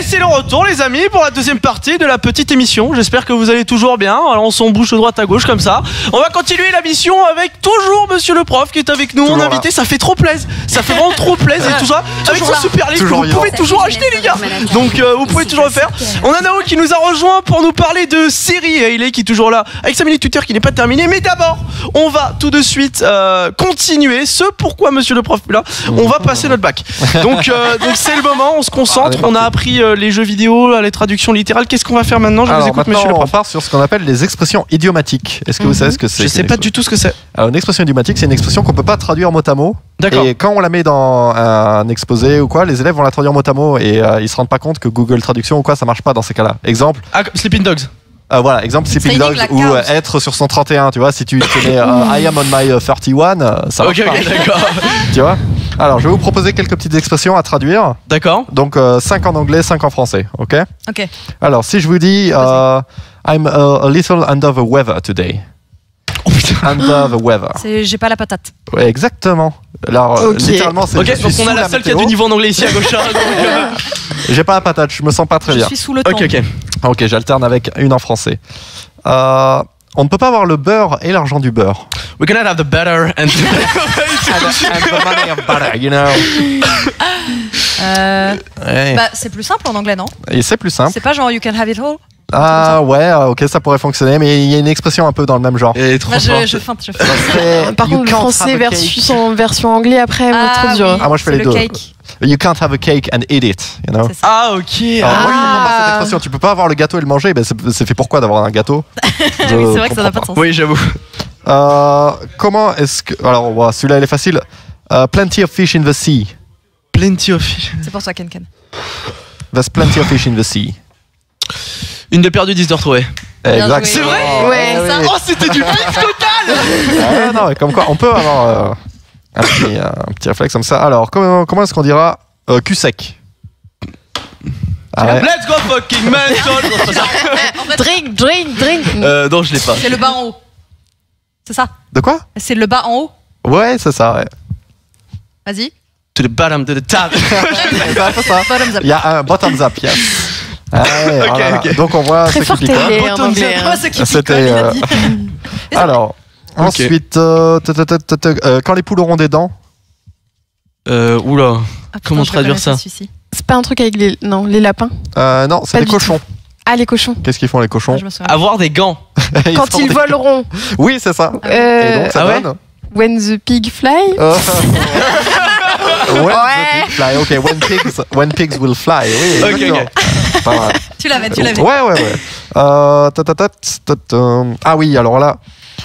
Et c'est le retour les amis pour la deuxième partie de la petite émission. J'espère que vous allez toujours bien. Alors on s'en bouge de droite à gauche comme ça. On va continuer la mission avec toujours monsieur le prof qui est avec nous en invité. Ça fait trop plaisir. Ça fait vraiment trop plaisir et tout ça. Avec son super livre que vous pouvez toujours acheter les gars. Donc vous pouvez toujours le faire. On a Nao qui nous a rejoint pour nous parler de séries. Et il est qui est toujours là avec sa minute Twitter qui n'est pas terminée. Mais d'abord on va tout de suite continuer ce pourquoi monsieur le prof est là. On va passer notre bac. Donc c'est le moment. On se concentre. On a appris les jeux vidéo, les traductions littérales. Qu'est-ce qu'on va faire maintenant? Je vous écoute, monsieur le prof. On part sur ce qu'on appelle les expressions idiomatiques. Est-ce que vous savez ce que c'est? Je sais pas du tout ce que c'est. Alors, une expression idiomatique, c'est une expression qu'on peut pas traduire mot à mot. D'accord. Et quand on la met dans un exposé ou quoi, les élèves vont la traduire mot à mot et ils se rendent pas compte que Google Traduction ou quoi, ça marche pas dans ces cas-là. Exemple. Sleeping Dogs. Voilà, exemple Sleeping Dogs ou être sur son 31, tu vois, si tu tenais I am on my 31, ça marche pas. Ok, d'accord. Tu vois. Alors, je vais vous proposer quelques petites expressions à traduire. D'accord. Donc, 5 en anglais, 5 en français, ok? Ok. Alors, si je vous dis I'm a little under the weather today. Oh putain. Under the weather. J'ai pas la patate. Ouais, exactement. Alors, littéralement, c'est. Ok, donc on a la seule qui a du niveau en anglais ici à gauche. J'ai pas la patate, je me sens pas très bien. Je suis sous le temps. Ok, j'alterne avec une en français. On ne peut pas avoir le beurre et l'argent du beurre. We cannot have the butter and the money of butter, you know. Ouais. Bah, c'est plus simple en anglais, non? Et c'est plus simple. C'est pas genre you can have it all? Ah ouais, ok, ça pourrait fonctionner, mais il y a une expression un peu dans le même genre. Moi, je feinte. Par contre, le français version anglais après, trop dur. Ah, moi je fais les deux. You can't have a cake and eat it, you know. Ah ok. Alors, moi je comprends pas cette expression. Tu peux pas avoir le gâteau et le manger. Ben c'est fait pourquoi d'avoir un gâteau? Oui, c'est vrai que ça n'a pas de sens. Oui, j'avoue. Comment est-ce que... Alors voilà, celui-là il est facile. Plenty of fish in the sea. Plenty of fish. C'est pour toi, Ken. There's plenty of fish in the sea. Une de perdue, 10 de retrouvée. Exact. C'est vrai? Ouais. Oh, c'était du pif total. Non, mais comme quoi, on peut avoir un petit réflexe comme ça. Alors, comment est-ce qu'on dira cul sec? Let's go fucking man. Drink. Non, je l'ai pas. C'est le bas en haut. C'est ça? De quoi? C'est le bas en haut? Ouais, c'est ça, ouais. Vas-y. To the bottom, to the top. Il y a un bottoms up, yes. Okay. Donc on voit très fort télé en anglais. C'était. Alors, ensuite, quand les poules auront des dents. Oula. Comment traduire ça? C'est pas un truc avec les lapins? Non, c'est les cochons. Ah, les cochons. Qu'est-ce qu'ils font les cochons? Avoir des gants. Quand ils voleront. Oui, c'est ça. Et donc ça donne. When the pig fly. When the pig fly. Ok, when pigs will fly. Oui. Ok. Tu l'avais. Ouais. Ah oui, alors là.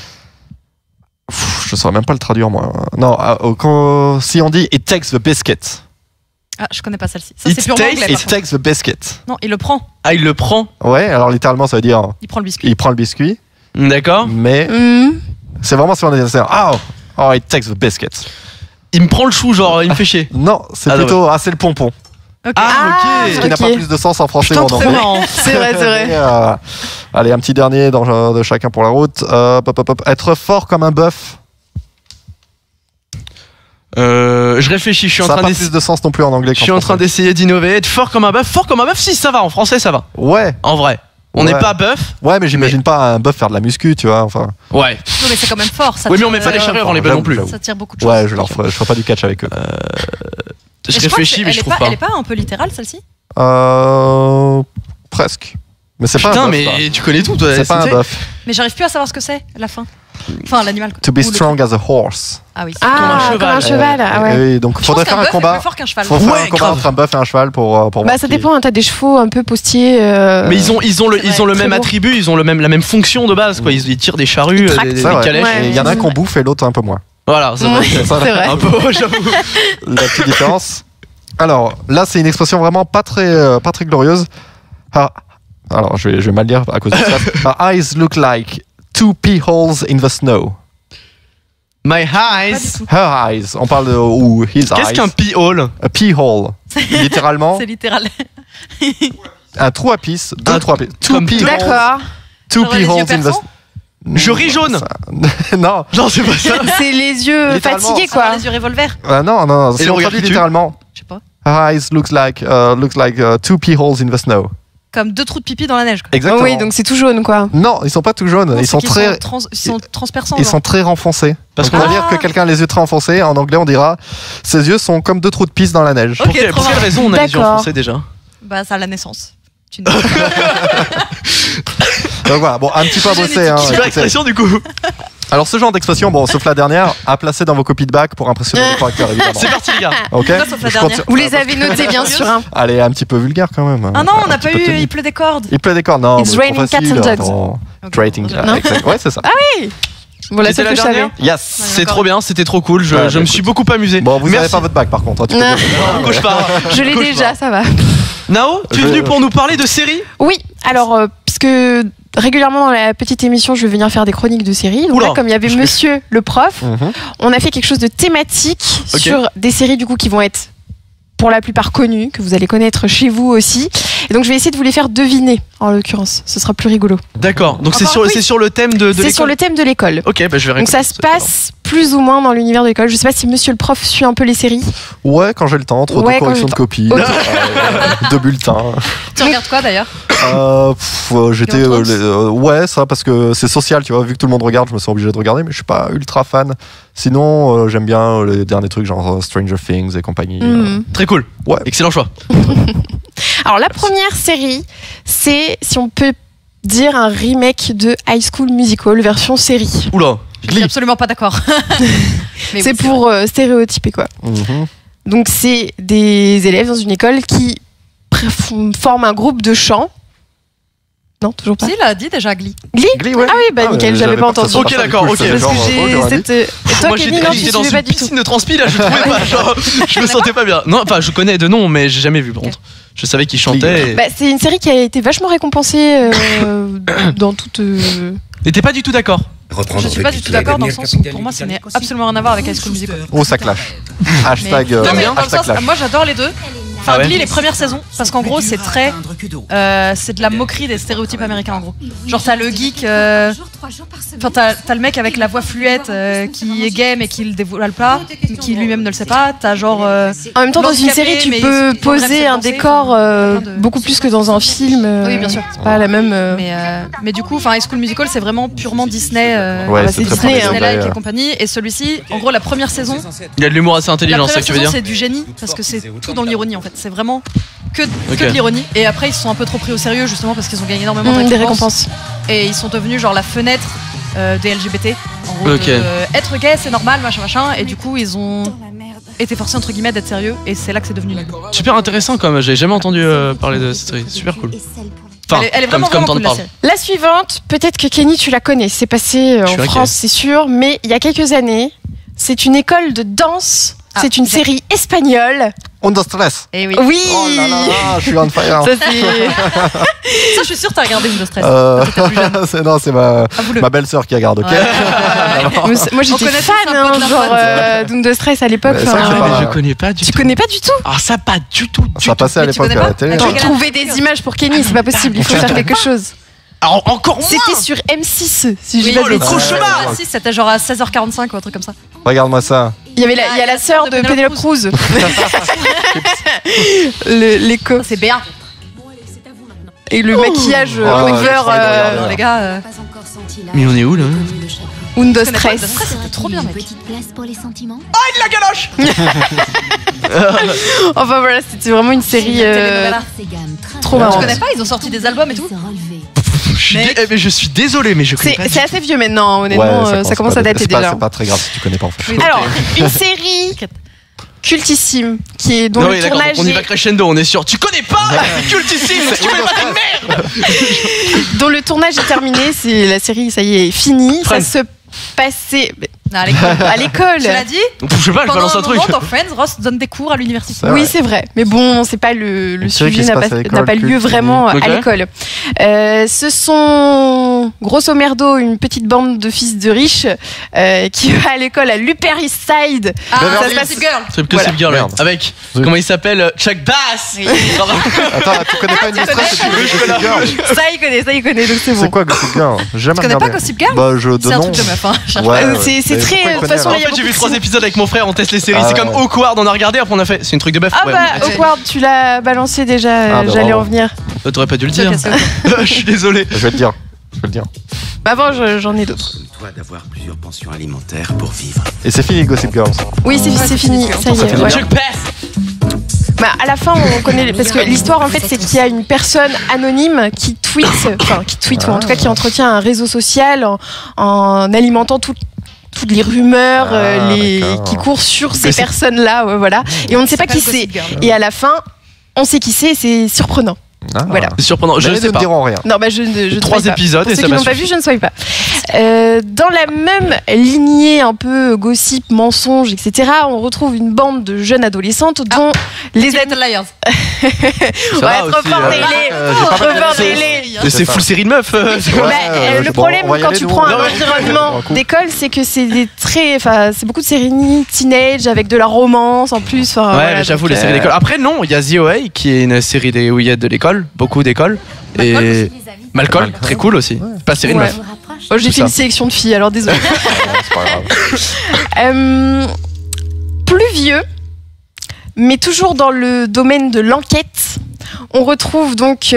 Je saurais même pas le traduire moi. Non, si on dit it takes the biscuit. Ah, je connais pas celle-ci. Ça, c'est purement anglais. It takes the biscuit. Non, il le prend. Ah, il le prend. Ouais, alors littéralement ça veut dire. Il prend le biscuit. Il prend le biscuit. D'accord. Mais c'est vraiment si on est oh, it takes the biscuit. Il me prend le chou, genre il me fait chier. Non, c'est plutôt c'est le pompon. Okay. Ah, ok. Ce qui n'a pas plus de sens en français ou en anglais. C'est vrai. Allez, un petit dernier de chacun pour la route. Être fort comme un bœuf. Je réfléchis, je suis en train d'essayer. Ça n'a pas plus de sens non plus en anglais. Je suis en train d'essayer d'innover. Être fort comme un bœuf. Fort comme un bœuf, si ça va. En français, ça va. Ouais. En vrai. On n'est pas bœuf. Ouais, mais j'imagine pas un bœuf faire de la muscu, tu vois. Enfin. Ouais. Non, mais c'est quand même fort. Ça oui, mais on met pas des charrures, on les bœufs non plus. Ça tire beaucoup de choses. Ouais, je ferai pas du catch avec eux. Je réfléchis, mais je trouve pas. Elle est pas un peu littérale, celle-ci? Presque. Mais c'est pas un bœuf. Putain, mais tu connais tout, toi. C'est pas un bœuf. Mais j'arrive plus à savoir ce que c'est, la fin. Enfin, l'animal. To be strong as a horse. Ah oui. Comme un cheval. Ah ouais. Oui, donc faudrait faire un combat. Plus fort qu'un cheval. Faut faire un combat entre un bœuf et un cheval pour bah ça dépend, t'as des chevaux un peu postiers. Mais ils ont le même attribut, ils ont la même fonction de base quoi. Ils tirent des charrues, des calèches. Il y en a un qu'on bouffe et l'autre un peu moins. Voilà, c'est vrai. Un peu, j'avoue. La petite différence. Alors là, c'est une expression vraiment pas très glorieuse. Alors je vais mal dire à cause de ça. Her eyes look like 2 pea holes in the snow. My eyes. Her eyes. On parle de his eyes. Qu'est-ce qu'un pea hole? A pea hole. Littéralement. C'est littéral. Un trou à pisse. Deux trous à pisse. D'accord. 2 pea holes in the snow. Je ris jaune. Non, c'est pas ça. C'est les yeux fatigués quoi. Les yeux revolver. Non, c'est traduit littéralement. Je sais pas. Her eyes looks like two pee holes in the snow. Comme 2 trous de pipi dans la neige. Quoi. Exactement. Oui, donc c'est tout jaune, quoi. Non, ils sont pas tout jaunes. Non, Ils sont transperçants. Ils sont très renfoncés. Parce Donc, on va que- dire que quelqu'un a les yeux très renfoncés. En anglais, on dira ses yeux sont comme 2 trous de pisse dans la neige. Ok, Pour trop quelle bien. raison on a les yeux D'accord. enfoncés déjà? Bah, ça à la naissance. Tu ne Donc voilà, bon, un petit peu à bosser. Hein, Super écoutez. expression du coup. Alors, ce genre d'expression, bon, sauf la dernière, à placer dans vos copies de bac pour impressionner les correcteurs, évidemment. C'est parti les gars. Ok. Pourquoi sauf la Je compte dernière sur- Vous les avez notés, bien sûr. Hein. Allez, un petit peu vulgaire quand même. Ah non, on n'a Un petit pas peu eu. tenu. Il pleut des cordes. Il plaît des cordes. Non, It's mais raining trop facile, cats and dogs. attends. Ok. Rating, Non. exact. Ouais, c'est ça. Voilà, C'était c'est la que je dernière savais. Yes. C'est trop bien, c'était trop cool. Je Ouais, me bah, suis écoute. beaucoup amusé. Bon, vous n'avez Merci. pas votre bac par contre. hein, tu peux Non. dire. Cauchemar. Je l'ai Cauchemar. déjà, ça va. Nao, tu es Je- venu pour nous parler de séries? Oui, alors, puisque régulièrement dans la petite émission, je vais venir faire des chroniques de séries. Donc Oula. là, comme il y avait monsieur le prof, Mhm. on a fait quelque chose de thématique Ok. sur des séries du coup qui vont être pour la plupart connues, que vous allez connaître chez vous aussi. Et donc je vais essayer de vous les faire deviner, en l'occurrence. Ce sera plus rigolo. D'accord. Donc c'est Encore sur, un quiz. c'est sur le thème de C'est l'école. sur le thème de l'école. Ok, bah je vais Donc ça réécouter se passe plus ou moins dans l'univers de l'école. Je sais pas si monsieur le prof suit un peu les séries. Ouais, quand j'ai le temps, entre Ouais, deux quand corrections j'ai de copies, Ok. 2 bulletins. Tu regardes quoi d'ailleurs J'étais. Game of Thrones ouais, ça, parce que c'est social, tu vois. Vu que tout le monde regarde, je me sens obligé de regarder, mais je suis pas ultra fan. Sinon, j'aime bien les derniers trucs genre Stranger Things et compagnie. Mhm. Très cool. Ouais. Excellent choix. Alors la première série, c'est, si on peut dire, un remake de High School Musical version série. Oula. Je suis absolument pas d'accord. Mais C'est oui, pour stéréotyper quoi. Mhm. Donc c'est des élèves dans une école qui forment un groupe de chant. Non, toujours pas. Si, il a dit déjà Glee. Glee, ouais. Ah oui, bah nickel, mais j'avais pas que ça entendu. soit Ok, ça, du d'accord, coup, ok. je faisais Parce genre, que j'ai j'aurais dit. cette. Et toi, Moi Kenny, j'étais non, tu dans suivais une pas du tout. piscine de transpi là, je trouvais pas. Genre, je me sentais pas bien. Non, enfin je connais de nom, mais j'ai jamais vu par contre. Je savais qu'il chantait. Bah, c'est une série qui a été vachement récompensée dans toute. Et t'es pas du tout d'accord. Je suis pas du tout d'accord dans le sens où pour moi ça n'a absolument rien à voir avec High School Musical. Oh, ça clash. Hashtag. Non, mais bien dans le hashtag sens, clash. moi j'adore les deux. Enfin, Ah ouais. Glee les premières saisons, parce qu'en gros c'est très, c'est de la moquerie des stéréotypes américains en gros. Genre t'as le geek, enfin t'as le mec avec la voix fluette qui est gay mais qui le dévoile pas, mais qui lui-même ne le sait pas. T'as genre En même temps, dans une handicapé, série, tu mais peux ils bref, poser c'est un pensé, décor enfin, plein de- beaucoup plus que dans un film. Oui, bien sûr. C'est pas la même. mais du coup, enfin High School Musical c'est vraiment purement Disney. Ouais, bah, c'est c'est très Disney, professionnel, Disney-like ouais. et compagnie. Et celui-ci, en gros, la première saison, Il y a de l'humour assez intelligent, c'est ça que tu veux dire. c'est du génie parce que c'est tout dans l'ironie en fait. C'est vraiment que Ok. de l'ironie. Et après, ils se sont un peu trop pris au sérieux justement parce qu'ils ont gagné énormément de Des récompenses. récompenses. Et ils sont devenus genre la fenêtre des LGBT. En gros, Ok. être gay c'est normal, machin, machin. Et du coup, ils ont été forcés entre guillemets d'être sérieux. Et c'est là que c'est devenu nul. Super intéressant quand même. J'ai jamais entendu parler de cette série. Super cool. Enfin, Elle est vraiment, comme vraiment t'en cool la parles. série. La suivante, peut-être que Kenny, tu la connais. C'est passé Je en suis inquiet. France, c'est sûr. Mais il y a quelques années, c'est une école de danse. Ah, C'est une ok. série espagnole. Under stress. Et oui. Oui. Oh là là, je suis on fire. Ça, c'est. Ça, je suis sûre, t'as regardé Windows Stress. Non, c'est ma Avoue-le. belle-sœur qui regarde, ok. Ouais. Moi, j'étais connaît fan, tous un peu hein, de la genre fan. Doom Stress à l'époque. Ouais, c'est enfin, vrai que Ah, mais pas- je connais pas du Tu tout. connais pas du tout? Ah, ça pas du tout. Ça passait à Mais tu l'époque connais à pas la télé. Attends, J'ai regarde. trouvé des images pour Kenny, c'est pas possible, il faut faire quelque chose. Alors, encore moins. C'était sur M6, si je Oui, dis pas de le bêtises. cauchemar. Ah, si, c'était genre à 16h45 ou un truc comme ça. Regarde-moi ça. Il y a la sœur de Penelope Cruz. L'écho. Ça, c'est Béa. Et le maquillage Oh, over j'ai trop envie de regarder. Non, les gars. Mais on est où là Undo Je connais pas, Stress. Windows Stress, c'était trop bien, mec. Petite place pour les sentiments. La galoche. Enfin voilà, c'était vraiment une série Telenovela. trop Tu marrante. connais pas, ils ont sorti des albums et tout. Mais je suis désolé, mais je connais pas. C'est assez vieux maintenant, honnêtement, ça commence à dater déjà. C'est pas très grave si tu connais pas en fait. Oui, Alors, une série cultissime qui est dont Non, le oui, d'accord, tournage donc on y va est, crescendo, on est sûr. Tu connais pas C'est cultissime, tu connais pas ta mère. dont le tournage est terminé, c'est la série, ça y est finie. Friends. Ça se passait Non, à l'école. à l'école. Tu l'as dit Je sais pas, je Pendant balance un un truc. moment, dans Friends, Ross donne des cours à l'université. C'est Oui, vrai. c'est vrai. Mais bon, c'est pas le série qui sujet se n'a passe pas, à l'école, n'a pas lieu cultive. vraiment Ok. à l'école. Ce sont grosso merdo une petite bande de fils de riches qui va à l'école à l'Upper East Side. Ah, Beverly ça se Hills. passe Girl. C'est que Voilà. Gossip Girl, Merde. avec Oui. comment il s'appelle Chuck Bass. Oui. Pardon. Attends, là, tu connais pas une tu stress et tu connais veux Gossip Girl. Ça, il connaît, donc c'est bon. C'est quoi Gossip Girl? Jamais Tu connais regardé. pas Gossip Girl Bah, je de C'est un nom. truc de meuf, hein. Je cherche Ouais, pas. ouais. C'est Mais très. pourquoi il De toute connaît, façon, En là, il y a fait, j'ai vu beaucoup 3 de- épisodes avec mon frère, on teste les séries. Ah C'est comme ouais. Awkward, on a regardé, après on a fait. C'est une truc de bœuf. Ah Ouais, bah, on a- Awkward, tu l'as balancé déjà, Ah, bah, j'allais bravo. en venir. T'aurais pas dû le Tu as dire. cassé, ok. Je suis désolé. Je vais le dire. Je vais le dire. Bah bon, j'en ai d'autres. Toi d'avoir plusieurs pensions alimentaires pour vivre. Et c'est fini Gossip Girls. Oui, c'est fini, ça y Ça est. finit ouais. bien. Chuck Pass. Bah, à la fin, on connaît parce que l'histoire en fait, c'est qu'il y a une personne anonyme qui tweet, ou en tout cas qui entretient un réseau social en alimentant toutes les rumeurs d'accord. qui courent sur ces Gossip. personnes-là, ouais, voilà. Et on ne sait pas qui c'est. Et à la fin, on sait qui c'est. C'est surprenant. Ah. Voilà. C'est surprenant, je Mais ne sais ne pas. diront rien. Non, bah je ne 3 spoil pas. épisodes Pour et ceux ça qui m'a n'ont pas suffi. vu, je ne spoil pas. Dans la même lignée un peu gossip, mensonge, etc., on retrouve une bande de jeunes adolescentes dont les Little Liars. Ça Ouais, va trop aussi, fort, hein. Télé. j'ai pas Trop mal fort, de- Télé. Mais c'est full série de meufs. Bah, le bon, problème on va y quand aller, tu nous. prends un Non, ouais. environnement Un coup. d'école, c'est que c'est c'est beaucoup de séries teenage avec de la romance en plus. Enfin, Ouais, voilà, mais j'avoue, donc, les séries d'école. Après, non, il y a The OA qui est une série où il y a de l'école, beaucoup d'écoles. Et Malcolm, très cool aussi. Pas série de Ouais. meufs. Oh, j'ai tout fait une ça. sélection de filles, alors désolé. C'est pas grave. Plus vieux, mais toujours dans le domaine de l'enquête, on retrouve donc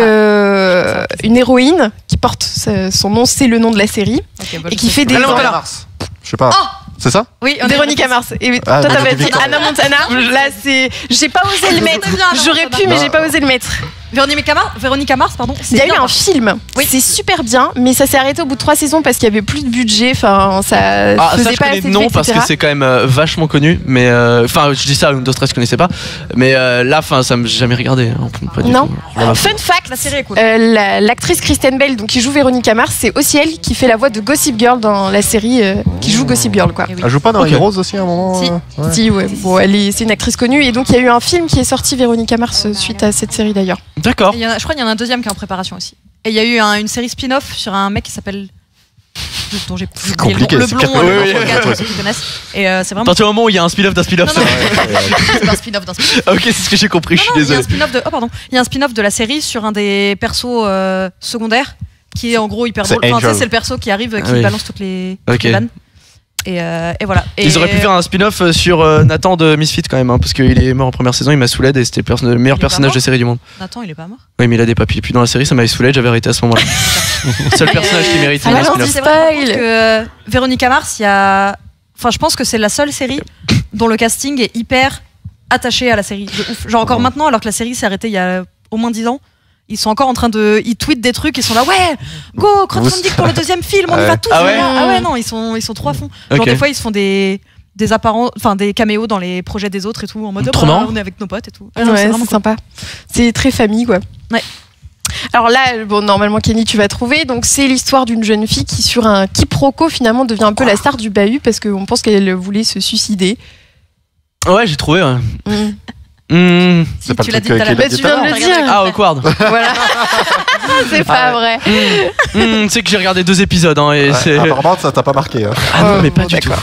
une héroïne qui porte son nom, c'est le nom de la série, et qui fait des Anna Montana. Mars. Je sais pas. C'est ça Oui, Véronica Mars. Et Ah, toi, mais t'avais j'ai dit dit Anna Montana. Là, c'est. J'ai pas osé le mettre. bien, Anna J'aurais Montana. pu, mais j'ai pas osé le mettre. Véronica Mars, pardon. Il y a eu bien. un film. Oui. C'est super bien, mais ça s'est arrêté au bout de 3 saisons parce qu'il y avait plus de budget. Enfin, ça Ah, faisait ça, je pas connais assez de de nom vues, parce que etc. c'est quand même vachement connu. Mais enfin, je dis ça, Windows 13, je connaissais pas. Mais là, enfin, ça me j'ai jamais regardé. Hein, pas du Non. tout. Fun fact, La série est cool. l'actrice Kristen Bell, donc qui joue Véronica Mars, c'est aussi elle qui fait la voix de Gossip Girl dans la série, qui joue Gossip Girl, quoi. Eh oui. Elle joue pas dans Ok. Heroes aussi à un moment Si. ouais. Si, ouais. Bon, c'est une actrice connue, et donc il y a eu un film qui est sorti, Véronica Mars, suite à cette série d'ailleurs. D'accord. Et je crois qu'il y en a un deuxième qui est en préparation aussi. Et il y a eu une série spin-off sur un mec qui s'appelle. Dont j'ai oublié compliqué, le c'est blond, quatre le minutes. blond, Oui, oui. regarde, ceux qui connaissent. Et c'est À vraiment. partir du moment où il y a un spin-off d'un spin-off. Non, non, c'est pas un spin-off d'un spin-off. Ok, c'est ce que j'ai compris, je suis Non, il y a désolé. un spin-off de. Oh, pardon. Il y a un spin-off de la série sur un des persos secondaires qui est en gros hyper C'est drôle. Enfin, tu sais, Angel. c'est le perso qui arrive, qui Ah oui. balance toutes les Ok. vannes. Et voilà. Et Ils auraient pu faire un spin-off sur Nathan de Misfit quand même, hein, parce qu'il est mort en première saison, il m'a saoulé et c'était le meilleur Il est personnage pas de mort série du monde. Nathan, il est pas mort. Oui, mais il a des papiers. Puis dans la série, ça m'avait saoulé, j'avais arrêté à ce moment-là. Seul personnage qui mérite Ah, un non, spin-off. C'est vrai par contre, Spoil. que Véronica Mars, il y a. Enfin, je pense que c'est la seule série dont le casting est hyper attaché à la série. De ouf. Genre encore maintenant, alors que la série s'est arrêtée il y a au moins 10 ans. Ils sont encore en train de. Ils tweetent des trucs, ils sont là, ouais, go, crowdfunding pour le deuxième film, on y va tous. Ah ouais Ah ouais, non, ils sont trop à fond. Genre Ok. des fois, ils se font des apparents, enfin des caméos dans les projets des autres et tout, en mode Trop marrant. on est avec nos potes et tout. Ah non, Ouais, c'est vraiment c'est cool. sympa. C'est très famille, quoi. Ouais. Alors là, bon, normalement, Kenny, tu vas trouver. Donc, c'est l'histoire d'une jeune fille qui, sur un quiproquo, finalement, devient un peu la star du bahut parce qu'on pense qu'elle voulait se suicider. Ouais, j'ai trouvé. Ouais. Mm. Si, C'est pas tu le l'as truc dit tout à qu'il l'heure. a dit tu tout à viens de l'heure. le dire. Ah, Awkward. Voilà. C'est pas vrai. Tu sais que j'ai regardé 2 épisodes, hein, et c'est. Apparemment, ça t'a pas marqué. Hein. Ah non, mais Bon, pas du tout. d'accord.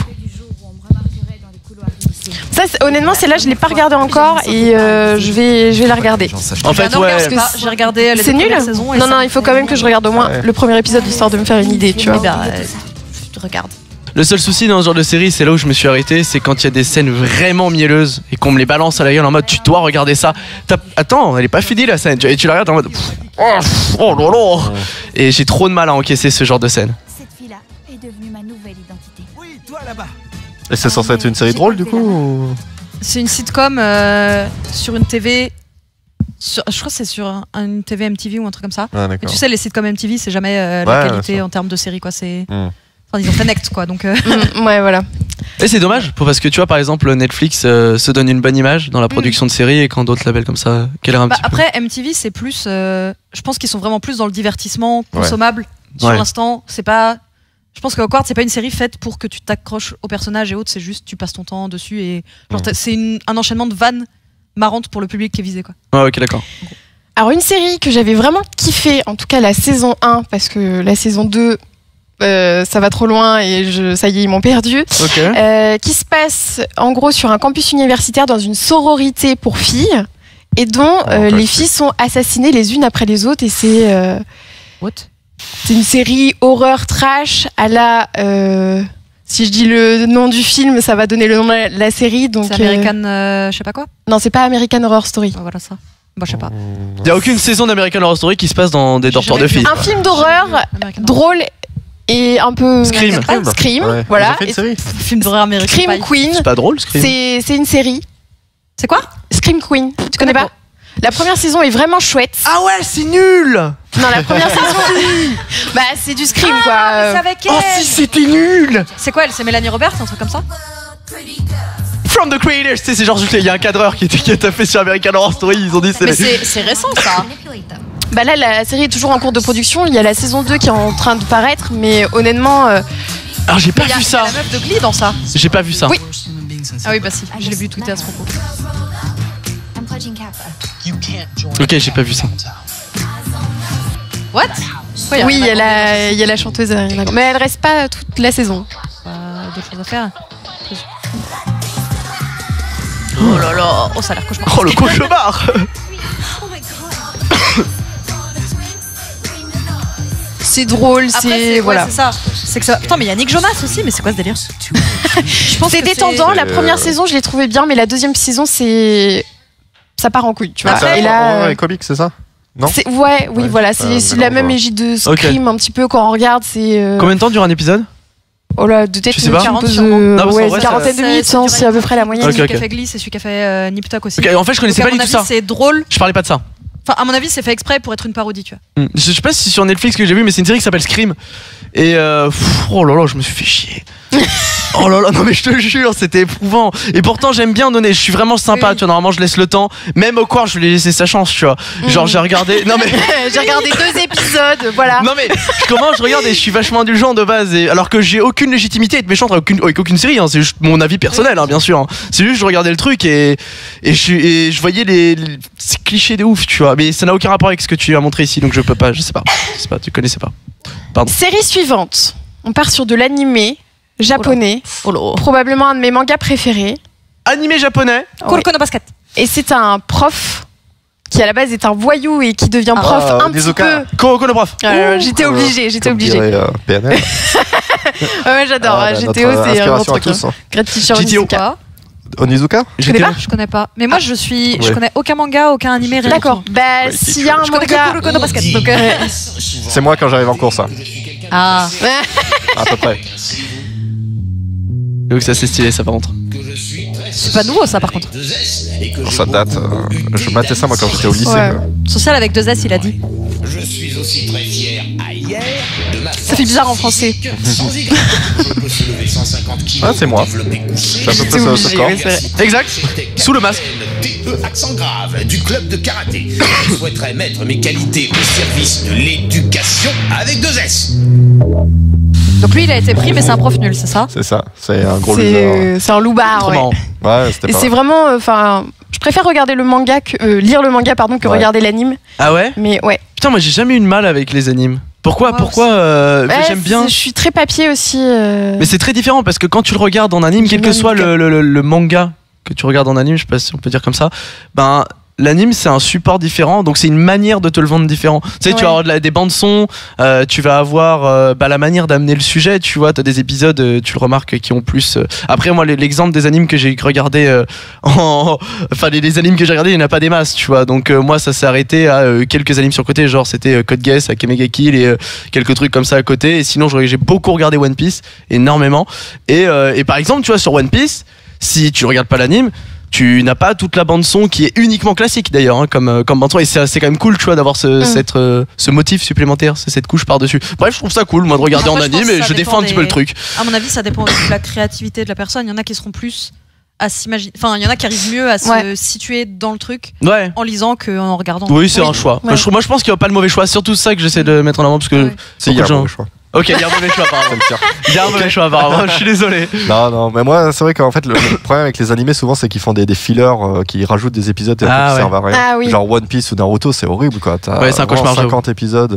Ça, honnêtement, celle-là, je l'ai pas regardée encore et je vais la regarder. En fait, Non, ouais. regarde pas. J'ai regardé les C'est deux nul. premières saisons et Non, ça non, me il faut fait- quand même que je regarde au moins Ouais. le premier épisode histoire de me faire une idée, tu Eh vois. ben, je regarde. Le seul souci dans ce genre de série, c'est là où je me suis arrêté, c'est quand il y a des scènes vraiment mielleuses et qu'on me les balance à la gueule en mode tu dois regarder ça. Attends, elle est pas finie la scène. Et tu la regardes en mode oh là là. Et j'ai trop de mal à encaisser ce genre de scène. Cette fille-là est devenue ma nouvelle identité. Oui, toi là-bas. Et c'est censé être une série drôle du coup ou... C'est une sitcom sur une TV. Je crois que c'est sur une TV MTV ou un truc comme ça. Ah, Mais d'accord. tu sais, les sitcoms MTV, c'est jamais Ouais, la bien qualité sûr. en termes de série, quoi. C'est. Mm. Enfin, ils ont fait Next, quoi. Donc. Ouais, voilà. Et c'est dommage parce que tu vois par exemple Netflix se donne une bonne image dans la production de séries et quand d'autres labels comme ça galèrent un Bah, petit après, MTV, c'est plus. Je pense qu'ils sont vraiment plus dans le divertissement consommable. Sur Ouais. l'instant, c'est pas. Je pense que Awkward, c'est pas une série faite pour que tu t'accroches au personnage et autres. C'est juste tu passes ton temps dessus et genre, c'est un enchaînement de vannes marrantes pour le public qui est visé, quoi. peu. Ouais, ok, d'accord. Alors, une série que j'avais vraiment kiffé, en tout cas la saison 1, parce que la saison 2, ça va trop loin et ça y est, ils m'ont perdu. Ok. Qui se passe en gros sur un campus universitaire dans une sororité pour filles et dont les filles sont assassinées les unes après les autres et c'est What? une série horreur trash à la Si je dis le nom du film, ça va donner le nom de la série. Donc, C'est American, je sais pas quoi. Non, c'est pas American Horror Story. Oh, voilà ça. Bah, je sais pas. Il y a aucune saison d'American Horror Story qui se passe dans des dortoirs de filles. Un film d'horreur American drôle et un peu. Scream. Scream, Ouais. voilà. Ils ont fait une série. Film d'horreur américain. Scream Queen, C'est pas drôle, Scream. c'est une série. C'est quoi? Scream Queen, tu connais pas? La première saison est vraiment chouette. Ah ouais, c'est nul. Non, la première saison. Bah, c'est du Scream quoi. mais c'est avec elle. Oh si, c'était nul. C'est quoi elle? C'est Mélanie Roberts, un truc comme ça? From the Creators, tu sais, c'est genre, il y a un cadreur qui a tapé sur American Horror Story, ils ont dit Mais c'est récent ça. Bah là, la série est toujours en cours de production. Il y a la saison 2 qui est en train de paraître, mais honnêtement. Alors j'ai pas Il y a vu ça. la meuf de Glee dans ça. J'ai pas vu ça. Oui. Ah oui, bah si, je l'ai vu tweeter à ce propos. Ok, j'ai pas vu ça. What? Ouais, Oui, il y a la chanteuse Ariana Grande. Mais elle reste pas toute la saison. D'autres choses à faire. Oh là là, oh ça a l'air cauchemar. Oh le cauchemar. C'est drôle, c'est. Voilà. c'est ça. C'est que ça. Putain, mais il y a Nick Jonas aussi, mais c'est quoi ce délire? Je pense C'est que détendant. La première saison, je l'ai trouvé bien, mais la deuxième saison, c'est. Ça part en couille, tu vois. C'est Et là. les comics, c'est ça? Non. Ouais, oui, Ouais. voilà. C'est la même égide de Scream, un petit peu quand on regarde. C'est. Combien de temps dure un épisode? Oh là, de tête, Je sais pas. 40 sûrement. Non, parce qu'en ouais, vrai, une quarantaine de ça- minutes, ça c'est à peu près la moyenne. Ok, Celui qui a ok. fait Glee, c'est celui qui a fait Nip Tuck aussi. Ok, en fait, je connaissais Donc, pas à du tout mon avis, ça. c'est drôle. Je parlais pas de ça. Enfin, à mon avis, c'est fait exprès pour être une parodie, tu vois. Je sais pas si c'est sur Netflix que j'ai vu, mais c'est une série qui s'appelle Scream. Et oh là là, je me suis fait chier. Oh là là, non mais je te jure, c'était éprouvant. Et pourtant, j'aime bien donner. Je suis vraiment sympa, Oui. tu vois. Normalement, je laisse le temps. Même au cours, je lui ai laissé sa chance, tu vois. Genre, j'ai regardé. Non mais. J'ai regardé 2 épisodes, voilà. Non mais je regarde et je suis vachement indulgent de base et alors que j'ai aucune légitimité à être méchant avec aucune série, hein, c'est juste mon avis personnel, hein, bien sûr, hein. C'est juste je regardais le truc et je voyais ces clichés de ouf, tu vois, mais ça n'a aucun rapport avec ce que tu as montré ici, donc je peux pas, je sais pas, tu connaissais pas. Série suivante. On part sur de l'animé japonais. Oh là. Probablement un de mes mangas préférés. Animé japonais. Kuroko no Basket. Et c'est un prof qui à la base est un voyou et qui devient prof un petit Onizuka. peu. Kuroko no prof. J'étais obligée. Comme dirait, PNL. Ouais, j'adore. Ah, GTO, notre c'est un bon inspiration à truc. tous, hein. Great Teacher GTO. Onizuka. Onizuka? J'étais connais là. Je connais pas. Mais moi, je Ouais. connais aucun manga, aucun animé, rien. D'accord. Bah, Ouais, s'il y a un Je connais que manga. Kuroko no Basket. Donc, C'est moi quand j'arrive en cours, ça. Ah. À peu près. Donc ça c'est stylé, ça par contre. C'est pas nouveau, ça, par contre. Alors, ça date. Je matais ça moi quand j'étais au lycée. Ouais. mais- Social avec 2 S, il a dit. Je suis aussi très fier ailleurs de ma Ça fait bizarre en français. sans égard. Je peux soulever 150 kilos. Ah, c'est moi. développer J'ai à peu J'étais près ce obligée, corps. oui, c'est vrai. Exact. Sous le masque. DE accent grave du club de karaté. Je souhaiterais mettre mes qualités au service de l'éducation avec 2 S. Donc lui, il a été pris, mais c'est un prof nul, c'est ça? C'est ça. C'est un gros loser. C'est un loupard, Trop ouais. marrant. Ouais, c'était Et pas. c'est vraiment. Enfin, je préfère regarder le manga lire le manga, pardon, que Ouais. regarder l'anime. Ah ouais. Mais ouais. Putain, moi j'ai jamais eu de mal avec les animes. Pourquoi Moi Pourquoi Ouais, j'aime bien. Je suis très papier aussi. Mais c'est très différent parce que quand tu le regardes en anime, quel que J'aime soit bien le manga que tu regardes en anime, je sais pas si on peut dire comme ça, ben l'anime c'est un support différent, donc c'est une manière de te le vendre différent. Tu sais, tu Ouais. vas avoir des bandes son, tu vas avoir la manière d'amener le sujet, tu vois, t'as des épisodes, tu le remarques, qui ont plus. Après moi l'exemple des animes que j'ai regardé enfin les animes que j'ai regardés, il n'y en a pas des masses, tu vois, donc moi ça s'est arrêté à quelques animes sur le côté, genre c'était Code Geass, Akame ga Kill et quelques trucs comme ça à côté, et sinon j'ai beaucoup regardé One Piece, énormément, et par exemple tu vois sur One Piece, si tu regardes pas l'anime, tu n'as pas toute la bande son qui est uniquement classique d'ailleurs, hein, comme bande son, et c'est quand même cool, tu vois, d'avoir ce motif supplémentaire, cette couche par dessus. Bref, je trouve ça cool moi de regarder Après, en je pense anime que et ça je dépend défends un petit peu des- le truc. À mon avis, ça dépend aussi de la créativité de la personne. Il y en a qui seront plus à s'imaginer. Enfin, il y en a qui arrivent mieux à se Ouais. situer dans le truc Ouais. en lisant qu'en regardant. Oui, c'est un choix. Ouais. Moi, je pense qu'il n'y a pas le mauvais choix. C'est surtout ça que j'essaie de mettre en avant parce que. Ouais. Si, il y a un beaucoup de gens- mauvais choix. Ok, il y a un mauvais choix apparemment. C'est le tien. Il y a un mauvais choix apparemment. Je suis désolé. Non, mais moi, c'est vrai qu'en fait, le problème avec les animés, souvent, c'est qu'ils font des fillers qui rajoutent des épisodes et Ah, qui ouais. servent à rien. Ah oui. Genre One Piece ou Naruto, c'est horrible, quoi. T'as Ouais, c'est un vraiment cauchemar, 50 épisodes.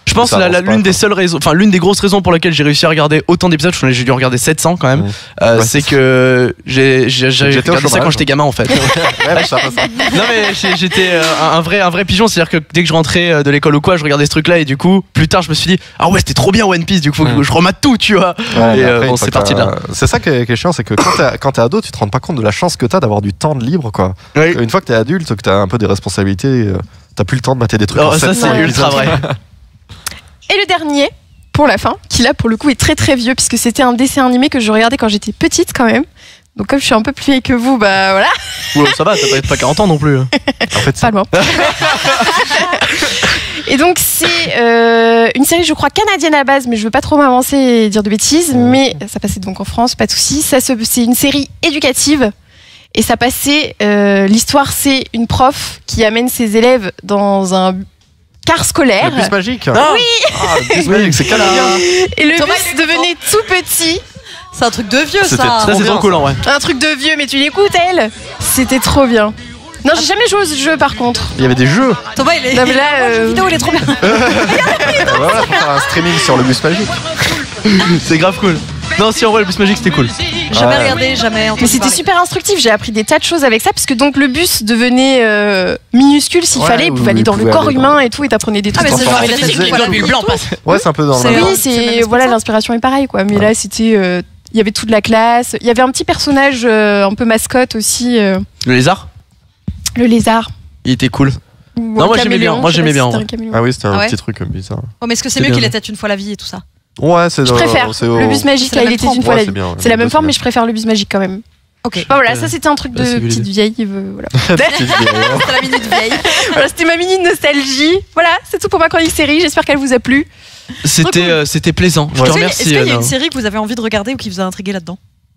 Je pense Ça avance pas, l'une des quoi. seules raisons, enfin l'une des grosses raisons pour lesquelles j'ai réussi à regarder autant d'épisodes, j'ai dû en regarder 700 quand même, Ouais, c'est que j'ai J'étais au regardé ça chômage. quand j'étais gamin en fait. Ouais, ça passe. Non mais j'étais un vrai pigeon, c'est-à-dire que dès que je rentrais de l'école ou quoi, je regardais ce truc-là et du coup plus tard je me suis dit ah ouais c'était trop bien One Piece, du coup faut que je remate tout, tu vois. Ouais, Et mais après, bon une fois c'est que parti de là. C'est ça qui est chiant, c'est que quand t'es ado, tu te rends pas compte de la chance que t'as d'avoir du temps de libre, quoi. Oui. Une fois que t'es adulte, que t'as un peu des responsabilités, t'as plus le temps de mater des trucs. Alors, en ça 700 c'est ultra épisodes. vrai. Et le dernier, pour la fin, qui là pour le coup est très très vieux, puisque c'était un dessin animé que je regardais quand j'étais petite quand même. Donc comme je suis un peu plus vieille que vous, bah voilà, Ouais, ça va, t'as pas 40 ans non plus. En fait, pas loin. Et donc c'est une série je crois canadienne à base, mais je veux pas trop m'avancer et dire de bêtises, mais ça passait donc en France, pas de soucis. C'est une série éducative. Et ça passait, l'histoire c'est une prof qui amène ses élèves dans un car scolaire. le bus magique. Oui. Ah, le bus magique, c'est canadien. Et le Thomas, bus il est devenait tout petit. C'est un truc de vieux, C'était ça. Ça c'est bien, trop cool en vrai. Un truc de vieux, mais tu l'écoutes elle. C'était trop bien. Non, j'ai jamais joué au jeu par contre. Il y avait des jeux. Thomas, il est. Non, mais là, Le jeu vidéo, il est trop bien. Voilà, pour faire un streaming sur le bus magique. C'est grave cool. Non si en vrai le bus magique c'était cool. Jamais Ouais. regardé, jamais entendu Mais c'était parler. super instructif, j'ai appris des tas de choses avec ça, parce que donc le bus devenait minuscule s'il Ouais, fallait, il oui, pouvait aller oui, dans il le pouvait corps aller humain et tout, et t'apprenais des Ah, trucs. mais c'est genre, Enfin, il a c'est- fait Le blanc passe. Ouais, c'est un peu dans C'est- le. Oui, c'est le c'est même voilà, esprit, l'inspiration est pareille quoi. Mais là, c'était, il y avait toute la classe, il y avait un petit personnage un peu mascotte aussi, Le lézard, le lézard. il était cool. Ou Non, un moi, j'aimais caméléon, bien, moi, je sais j'aimais pas si bien, c'était ouais. un caméléon. Ah oui, c'était un Ah ouais petit truc bizarre. Oh, mais est-ce que c'est C'est mieux bien. qu'il était une fois la vie et tout ça? Ouais, c'est Je préfère le bus magique, C'est là, la il même était une forme. fois Ouais, la c'est vie. bien, C'est la même ouais, forme, c'est mais je préfère le bus magique quand même. Ok. Bah voilà, ça c'était un truc de c'est validé. petite vieille. Voilà. C'était la minute vieille. Voilà, c'était ma mini nostalgie. Voilà, c'est tout pour ma chronique série. J'espère qu'elle vous a plu. C'était plaisant. Je Ouais. te Est-ce remercie. qu'il y a Anna. une série que vous avez envie de regarder ou qui vous a intrigué là-dedans?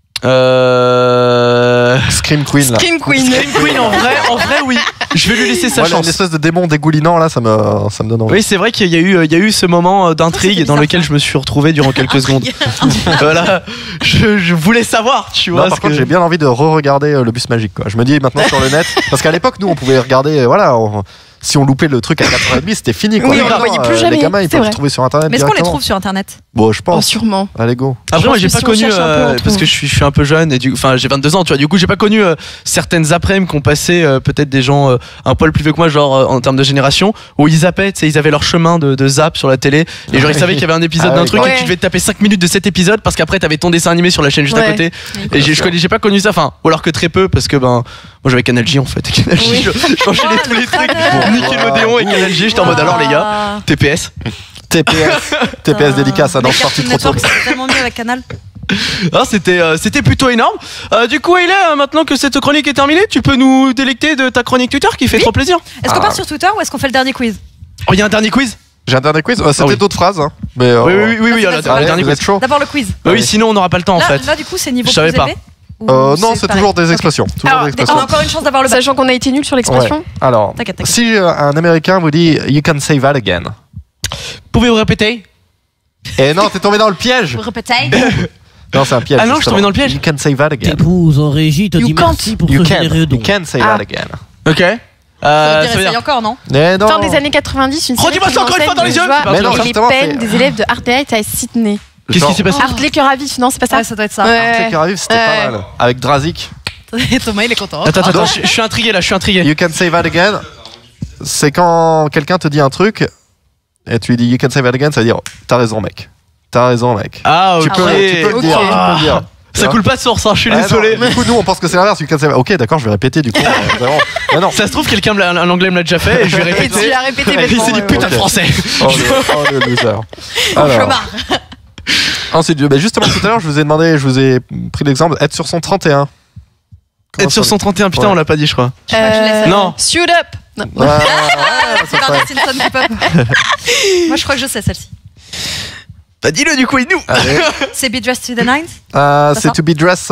Scream Queen là. Scream Queen. Scream Queen en vrai oui. Je vais lui laisser sa Voilà, une chance. espèce de démon dégoulinant là, ça me donne envie. Oui, c'est vrai qu'il y a eu ce moment d'intrigue c'était dans bizarre, lequel ça. je me suis retrouvé durant quelques secondes. Voilà, je voulais savoir, tu vois. Non, par contre, j'ai bien envie de re-regarder le bus magique. Quoi. Je me dis maintenant sur le net, parce qu'à l'époque, nous, on pouvait regarder, voilà, si on loupait le truc à 4h30, c'était fini. Quoi. Oui, on le Maintenant, voyait plus Les jamais, gamins, ils c'est peuvent vrai. le trouver sur internet. Mais est-ce qu'on les directement. trouve sur internet? Bon, je Oh, pense. sûrement. Allez, go. Après, moi, j'ai Je pense pas que si on connu cherche un peu, on parce trouve. que je suis un peu jeune et enfin j'ai 22 ans, tu vois. Du coup, j'ai pas connu certaines après-midi qu'ont passé peut-être des gens un poil plus vieux que moi, genre en termes de génération, où ils zappaient, tu sais, ils avaient leur chemin de zap sur la télé et genre ils savaient qu'il y avait un épisode Ah d'un oui. truc et Ouais. que tu devais te taper 5 minutes de cet épisode parce qu'après t'avais ton dessin animé sur la chaîne juste à Ouais. côté. Et j'ai pas connu ça, enfin, ou alors que très peu parce que moi j'avais Canal J en fait. Et Canal J, Oui. j'enchaînais tous les trucs. Nickelodeon et Canal J, j'étais en mode alors les gars, TPS. TPS dédicace, non, je suis parti trop tôt. C'est tellement mieux avec Canal. Ah, c'était plutôt énorme. Du coup, Ayla, maintenant que cette chronique est terminée, tu peux nous délecter de ta chronique Twitter qui fait Oui. trop plaisir. Est-ce qu'on part sur Twitter ou est-ce qu'on fait le dernier quiz? Oh, il y a un dernier quiz. J'ai un dernier quiz. C'était oui. d'autres phrases. Hein. Mais, Oui, Allez, le dernier vous quiz. êtes chaud. D'abord le quiz. Oui, Oui. sinon on n'aura pas le temps en Là, fait. là, du coup, c'est niveau Je savais plus pas. élevé ou Non, c'est pareil toujours des Ok. expressions. Toujours Alors, des On expressions. a encore une chance d'avoir le bac. Sachant qu'on a été nul sur l'expression. Ouais. Alors, T'inquiète. si un Américain vous dit You can say that again. Pouvez-vous répéter? Et non, t'es tombé dans le piège. Vous répétez? Non, c'est un piège. Ah non, je suis justement. tombé dans le piège. You can say that again. T'épouse en régie te You dit can't. merci pour You ce can. généreux You don. can say Ah. that again. Ok. Ça veut Ça dire veut essaye dire- encore, non? Mais non. Fin des années 90, une série Redis-moi qui ça encore une met en fois dans les scène yeux. les C'est pas Mais un non, truc. et les justement, peines c'est- des élèves de Art Direct à Sydney. Qu'est-ce qui s'est passé? Art les cœurs à vif, non, c'est pas ça? Ouais, ça doit être ça. Ouais. Le qui arrive, c'était pas mal. Avec Drazik. Thomas, il est content. Attends, je suis intrigué là, je suis intrigué. You can say that again. C'est quand quelqu'un te dit un truc et tu lui dis You can say that again, ça veut dire T'as raison, mec. T'as raison, mec. Ah, ok. Tu peux le dire. Ok. Tu peux le dire. Ça coule pas de source, hein, je suis Ah, désolé. non, du coup, nous, on pense que c'est l'inverse. You can say that. Ok, d'accord, je vais répéter du coup. Vraiment. Mais non. Ça se trouve, quelqu'un, un anglais me l'a déjà fait et je vais Et répéter. tu l'as répété Il bêtement. s'est dit ouais, putain ouais. de français. Oh, le loser. Je Alors, marre. ensuite, justement, tout à l'heure, je vous ai pris l'exemple être sur son 31. Être sur 131, putain, Ouais. on l'a pas dit, je crois. Je crois que je l'ai fait. Non. Suit up. Non. Ouais, ouais, C'est ça Bernard fait. Simpson qui pop. Moi, je crois que je sais celle-ci. Bah, dis-le du coup, il nous. Allez. C'est Be Dressed to the Nines. C'est to be dressed,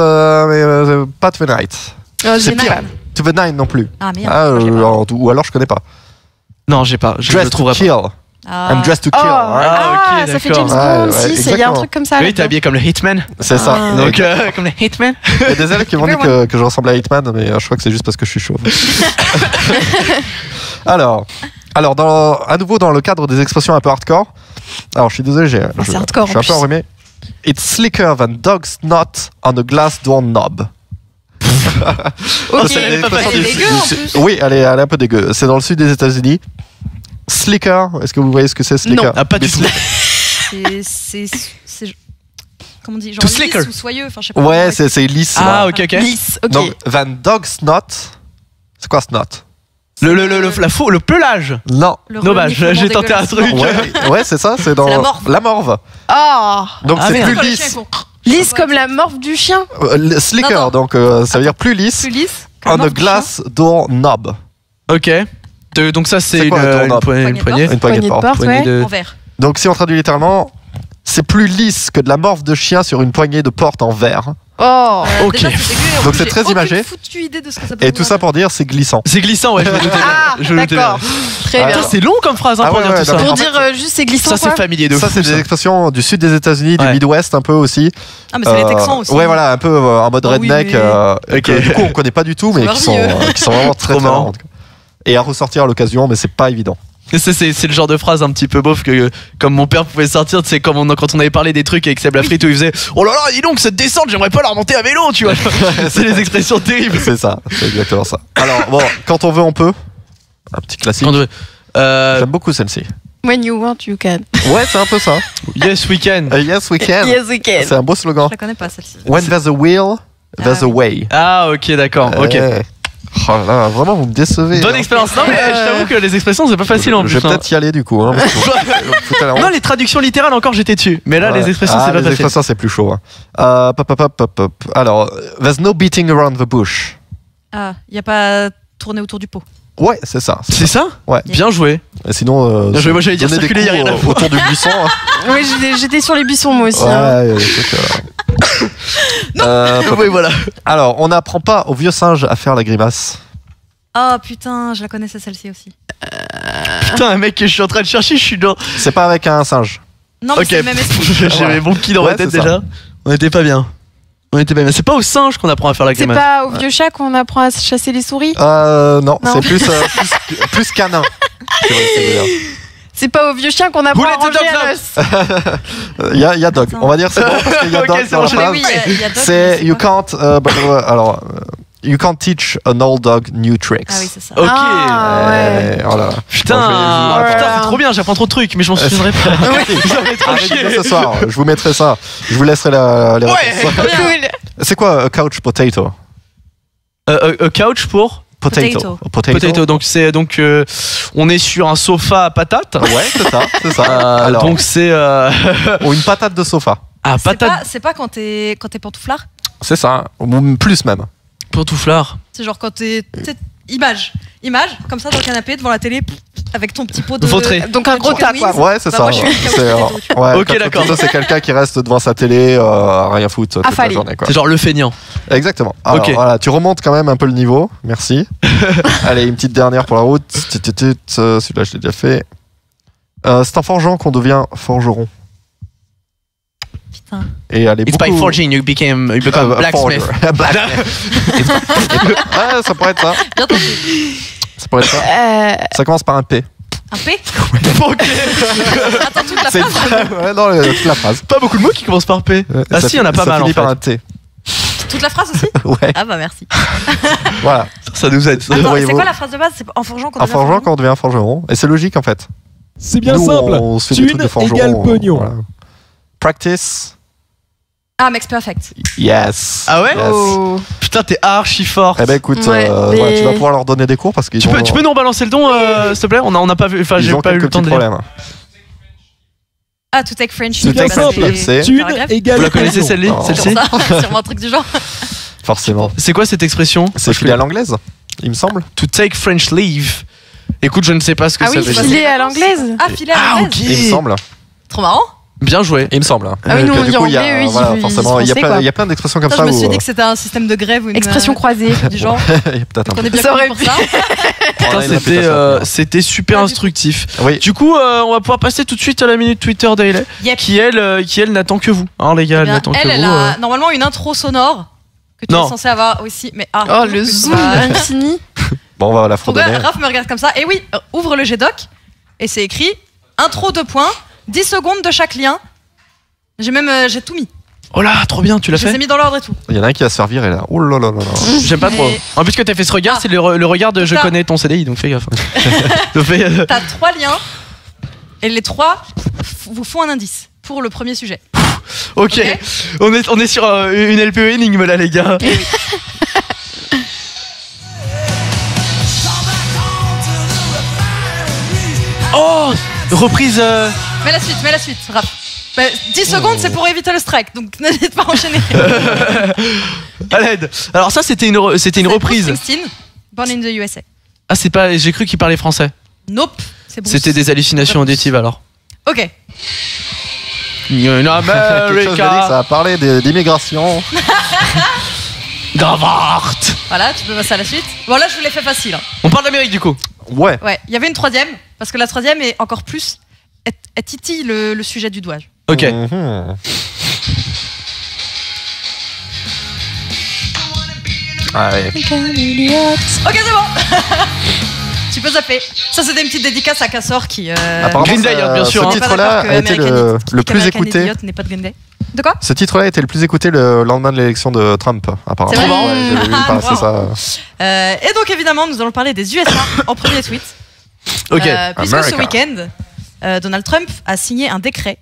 pas to the night. Oh, C'est génial. pire. To the nine non plus. Ah merde. Ah, moi, je l'ai pas. ou alors je connais pas. Non, j'ai pas. Je le Dressed to trouverai pas. kill. Ah. I'm dressed to kill. Oh. ouais. Ah, ok, ça fait d'accord. James Ouais, Bond ouais, aussi, il y a un exactement. truc comme ça. Oui, t'es là-dedans. habillé comme le Hitman. C'est ça. Ah. Donc, comme le Hitman. Il y a des élèves qui m'ont dit que je ressemble à Hitman, mais je crois que c'est juste parce que je suis chauve. Alors à nouveau dans le cadre des expressions un peu hardcore, Alors, je suis désolé, c'est hardcore, je suis un peu en plus. enrhumé. It's slicker than dog's snot on a glass door knob. Ok. Ça, elle est pas Une expression facile. du- Elle est dégueu, en plus. Oui, elle est un peu dégueu. C'est dans le sud des États-Unis. Slicker, est-ce que vous voyez ce que c'est, slicker? Non. Ah, pas du Mais tout. C'est comment on dit, genre To lisse slicker. ou soyeux, enfin je sais pas. Ouais, c'est lisse. Ah, ouais. ok. Lisse, ok. Donc, than dog's snot. C'est quoi snot? Le pelage. Non. Le Dommage, reniflement j'ai tenté un dégueulasse. truc. Ouais, c'est ça, c'est dans C'est la morve. la morve. Ah, Donc Ah, c'est merde. plus Quand les chiens, lisse. ils font lisse comme la morve du chien. Slicker, Non, non. donc ça veut dire plus lisse. plus lisse. On a glass door knob. Ok. Donc ça c'est C'est quoi, le doorknob? une poignée. Une poignée de porte. Poignée ouais. de- En verre. Donc si on traduit littéralement, c'est plus lisse que de la morve de chien sur une poignée de porte en verre. Oh. Ok. Déjà, c'est dégueu, et en Donc plus, c'est j'ai très aucune imagé. foutue idée de ce que ça peut Et tout ça vouloir pour dire c'est glissant. C'est glissant, ouais, je me doutais bien. Ah, Je me doutais bien. d'accord. Très Ah, bien. Putain, c'est long comme phrase hein, Ah pour ouais, dire ouais, tout ça. non, Pour en fait, dire juste c'est glissant Ça c'est quoi. familier de Ça fou, c'est des expressions du sud des États-Unis, du Ouais. Midwest un peu aussi. Ah, mais c'est les Texans aussi. Ouais, voilà, un peu en mode Ah oui, redneck. mais- Que, du coup, on connaît pas du tout, mais qui sont vraiment très Trop très marrant. marrants. Et à ressortir à l'occasion, mais c'est pas évident. Et c'est le genre de phrase un petit peu beauf que comme mon père pouvait sortir, tu sais, quand on avait parlé des trucs avec Seb Lafrite où il faisait oh là là, dis donc cette descente, j'aimerais pas la remonter à vélo, tu vois. C'est des expressions terribles. C'est ça, c'est exactement ça. Alors, bon, quand on veut, on peut. Un petit classique. Quand J'aime beaucoup celle-ci. When you want, you can. Ouais, c'est un peu ça. yes we can. Yes, we can. Yes, we can. C'est un beau slogan. Je la connais pas celle-ci. When there's a will, there's Ah a oui. way. Ah ok d'accord. Ok. Oh là là, vraiment, vous me décevez. Bonne expérience. Non mais je t'avoue que les expressions c'est pas facile en Je plus. vais peut-être y aller du coup. Hein, parce que vous me foutez la honte. Non les traductions littérales encore j'étais dessus. Mais là Ouais. les expressions Ah, c'est pas les facile. expressions, c'est plus chaud. Hein. Pop. Alors, there's no beating around the bush. Ah, il y a pas tourné autour du pot. Ouais, c'est ça. C'est ça? Ouais. Bien joué. Et sinon, Bien joué, moi, j'allais dire donner des circuler, y a coups, rien à voir. autour du buisson. Hein. Oui, j'étais sur les buissons moi aussi. Ouais, hein. il y a des trucs, Oui voilà. alors, on n'apprend pas aux vieux singes à faire la grimace. Oh putain, je la connaissais celle-ci aussi. Putain un mec que je suis en train de chercher, je suis dans. C'est pas avec un singe. Non, mais Ok. c'est le même esprit. J'avais mon petit dans Ouais, ma tête c'est ça. déjà. On était pas bien. On était pas bien. C'est pas aux singes qu'on apprend à faire la C'est grimace. pas au vieux chat qu'on apprend à chasser les souris. Non, Non. c'est plus canin. C'est vrai, c'est vrai. C'est pas au vieux chien qu'on apprend Who à let the ranger dogs à l'os. Il y y a dog. Attends. On va dire c'est bon parce qu'il y a Ok, dog c'est dans bon, la je l'ai phrase. Oui, il y a d'autres, C'est mais you quoi can't. Alors, you can't teach an old dog new tricks. Ah oui, c'est ça. Ok. Ah, ouais. Voilà. Putain, Bon, je vais vous putain, apprendre. c'est trop bien, j'apprends trop de trucs, mais je m'en souviendrai pas. J'en ai trop Arrêtez chier. ce soir. Je vous mettrai ça. Je vous laisserai les Ouais. réponses. Cool. C'est quoi a couch potato? A couch pour Potato. potato. Donc c'est on est sur un sofa à patates. Ouais, c'est ça. C'est ça. Alors, Donc c'est ou une patate de sofa. ah C'est patate pas quand t'es pantouflard. C'est ça. Ou plus même. pantouflard. C'est genre quand t'es image, comme ça dans le canapé devant la télé avec ton petit pot de Vautré. Donc un gros tas quoi. Ouais, c'est Bah, ça. moi, je suis une couch C'est, potato, tu ouais, Ok, couch d'accord. potato, c'est quelqu'un qui reste devant sa télé, à rien foutre toute la Affalé. journée. Quoi. C'est genre le feignant. Exactement. Alors, Ok. voilà, tu remontes quand même un peu le niveau. Merci. Allez, une petite dernière pour la route. Celui-là, je l'ai déjà fait. C'est en forgeant qu'on devient forgeron. Putain. Et elle est It's beaucoup... by forging you become blacksmith. forger. Blacksmith. Ouais, ça pourrait être ça. Bien tenté. Ça pourrait être ça. Ça commence par un P. Un P. Ok. Attends toute la C'est phrase. ouais, non, toute la phrase. Pas beaucoup de mots qui commencent par P. Ah Ça si, il y en a pas ça mal en finit par fait. un T. Toute la phrase aussi. Ouais, Ah bah merci. voilà. Ça nous aide. ça. Attends, voyez-vous. c'est quoi la phrase de base? C'est en forgeant qu'on En devient forgeant quand on devient forgeron. Et c'est logique en fait. C'est bien Nous, simple. on se fait des Thune trucs de forgeron. égale pognon. voilà. Practice. Ah, Max Perfect. Yes. Ah ouais Yes. Oh. Putain, t'es archi fort. Eh ben écoute, Ouais, mais- voilà, tu vas pouvoir leur donner des cours parce qu'ils Tu peux nous rebalancer le don, s'il te plaît? On a pas vu, enfin ils j'ai ont pas eu quelques le temps petits de lire. problèmes. Ah, to take French. C'est bien Bah, simple. C'est Thune paragraphe. égale Vous la connaissez pognon. celle-ci? Non. Celle-ci Sûrement un truc du genre. Forcément. C'est quoi cette expression? C'est filé à l'anglaise, il me semble. To take French leave. Écoute, je ne sais pas ce que Ah ça oui, veut dire. il est à l'anglaise. Ah, filet à Ah l'anglaise. ok. Il me semble. Trop marrant. Bien joué. Il me semble. Ah oui, nous, on Du dit coup, il y a, anglais, eux, voilà, ils forcément, il y a français, plein, quoi. il y a plein d'expressions comme Ça, ça. je me où, suis dit que c'était un système de grève ou une Expression croisée. du genre. il y a peut-être un On est peu. bien Ça aurait connu pour ça. Putain, On a une c'était application. c'était super Pas du tout. instructif. Oui. Du coup, on va pouvoir passer tout de suite à la minute Twitter Daily, Yep. qui elle n'attend que vous. Hein, les gars, elle Eh bien, n'attend que elle vous. a normalement une intro sonore que tu Non. es censé avoir aussi. Mais ah, Oh, toujours le que tu zoom vas- infini. Bon, on va la Donc, fredonner. Raph me regarde comme ça. Et oui, ouvre le GDoc et c'est écrit intro 2 points 10 secondes de chaque lien. J'ai tout mis. Oh là, trop bien, tu l'as Je les fait. ai mis dans l'ordre et tout. Il y en a un qui va se faire virer là. Oh là là là là. J'aime pas trop. Mais- En plus que t'as fait ce regard, Ah. c'est le regard de je Ça. connais ton CDI, donc fais gaffe. Donc fais- T'as 3 liens et les 3 vous font un indice pour le premier sujet. Ok, Ok. on est sur une LPE énigme là les gars. Oh, reprise. Mets la suite, rap. 10 secondes, c'est pour éviter le strike, donc n'hésite pas à enchaîner. À l'aide. Alors ça c'était une reprise. Bruce Springsteen, Born in the USA. Ah c'est pas, j'ai cru qu'il parlait français. Nope, c'est Bruce. C'était des hallucinations auditives alors. Ok. In Quelque chose m'a dit que ça America. a parlé d'immigration. Gavart. Voilà, tu peux passer à la suite. Bon là, je vous l'ai fait facile. Hein. On parle d'Amérique du coup. Ouais. Ouais, il y avait une troisième, parce que la troisième est encore plus... Elle titille le sujet du douage. Ok. Mhm. Allez. Ok, c'est bon. Tu peux zapper. Ça, c'était une petite dédicace à Cassor qui... Apparemment, Green Day, ça- bien sûr, Ce hein. titre-là a été le plus écouté. N'est pas de Green Day. De quoi? Ce titre-là a été le plus écouté le lendemain de l'élection de Trump, apparemment. C'est vrai Ouais, j'avais vu passer Bravo. ça. Et donc, évidemment, nous allons parler des USA en premier tweet. Ok. Puisque America. ce week-end, Donald Trump a signé un décret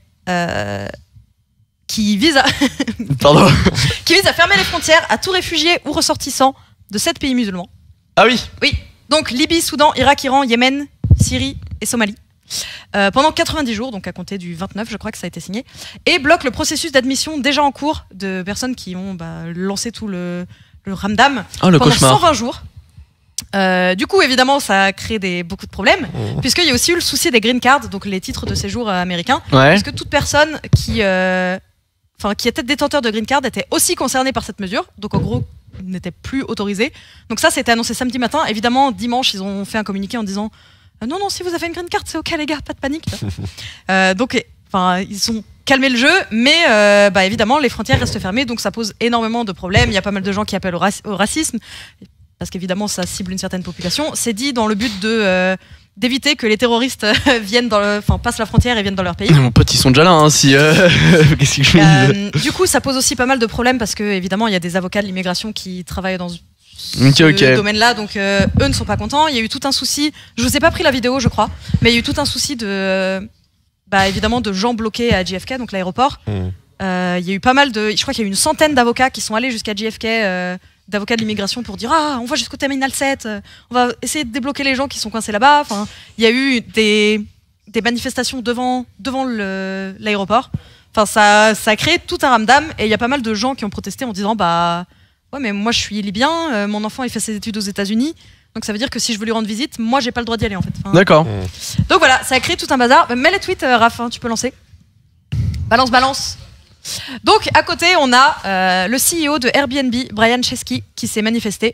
qui vise à Pardon. qui vise à fermer les frontières à tout réfugié ou ressortissant de 7 pays musulmans. Ah oui. Oui, donc Libye, Soudan, Irak, Iran, Yémen, Syrie et Somalie. Pendant 90 jours, donc à compter du 29, je crois que ça a été signé, et bloque le processus d'admission déjà en cours de personnes qui ont lancé tout le ramdam Oh le pendant cauchemar. 120 jours. Du coup, évidemment, ça a créé beaucoup de problèmes, puisqu'il y a aussi eu le souci des green cards, donc les titres de séjour américains, Ouais. parce que toute personne qui était détenteur de green card était aussi concernée par cette mesure, donc en gros n'était plus autorisée. Donc ça, c'était annoncé samedi matin. Évidemment, dimanche, ils ont fait un communiqué en disant non, si vous avez une green card, c'est ok les gars, pas de panique. Donc, ils ont calmé le jeu, mais évidemment, les frontières restent fermées, donc ça pose énormément de problèmes. Il y a pas mal de gens qui appellent au racisme, parce qu'évidemment, ça cible une certaine population. C'est dit dans le but d'éviter que les terroristes passent la frontière et viennent dans leur pays. Mon pote, ils sont déjà là, hein, si. Qu'est-ce que je me dis Du coup, ça pose aussi pas mal de problèmes parce que évidemment, il y a des avocats de l'immigration qui travaillent dans Ok, ce ok. domaine-là, donc eux ne sont pas contents. Il y a eu tout un souci. Je vous ai pas pris la vidéo, je crois, mais il y a eu tout un souci évidemment de gens bloqués à JFK, donc l'aéroport. Il y a eu pas mal je crois qu'il y a eu une centaine d'avocats qui sont allés jusqu'à JFK. D'avocats de l'immigration pour dire on va jusqu'au terminal 7, on va essayer de débloquer les gens qui sont coincés là-bas. Enfin, il y a eu des manifestations devant l'aéroport. Enfin, ça a créé tout un ramdam et il y a pas mal de gens qui ont protesté en disant ouais, mais moi je suis libyen, mon enfant il fait ses études aux États-Unis, donc ça veut dire que si je veux lui rendre visite, moi j'ai pas le droit d'y aller en fait. Enfin, D'accord. donc voilà, ça a créé tout un bazar. Mets les tweets, Raph, tu peux lancer. Balance. Donc à côté, on a le CEO de Airbnb, Brian Chesky, qui s'est manifesté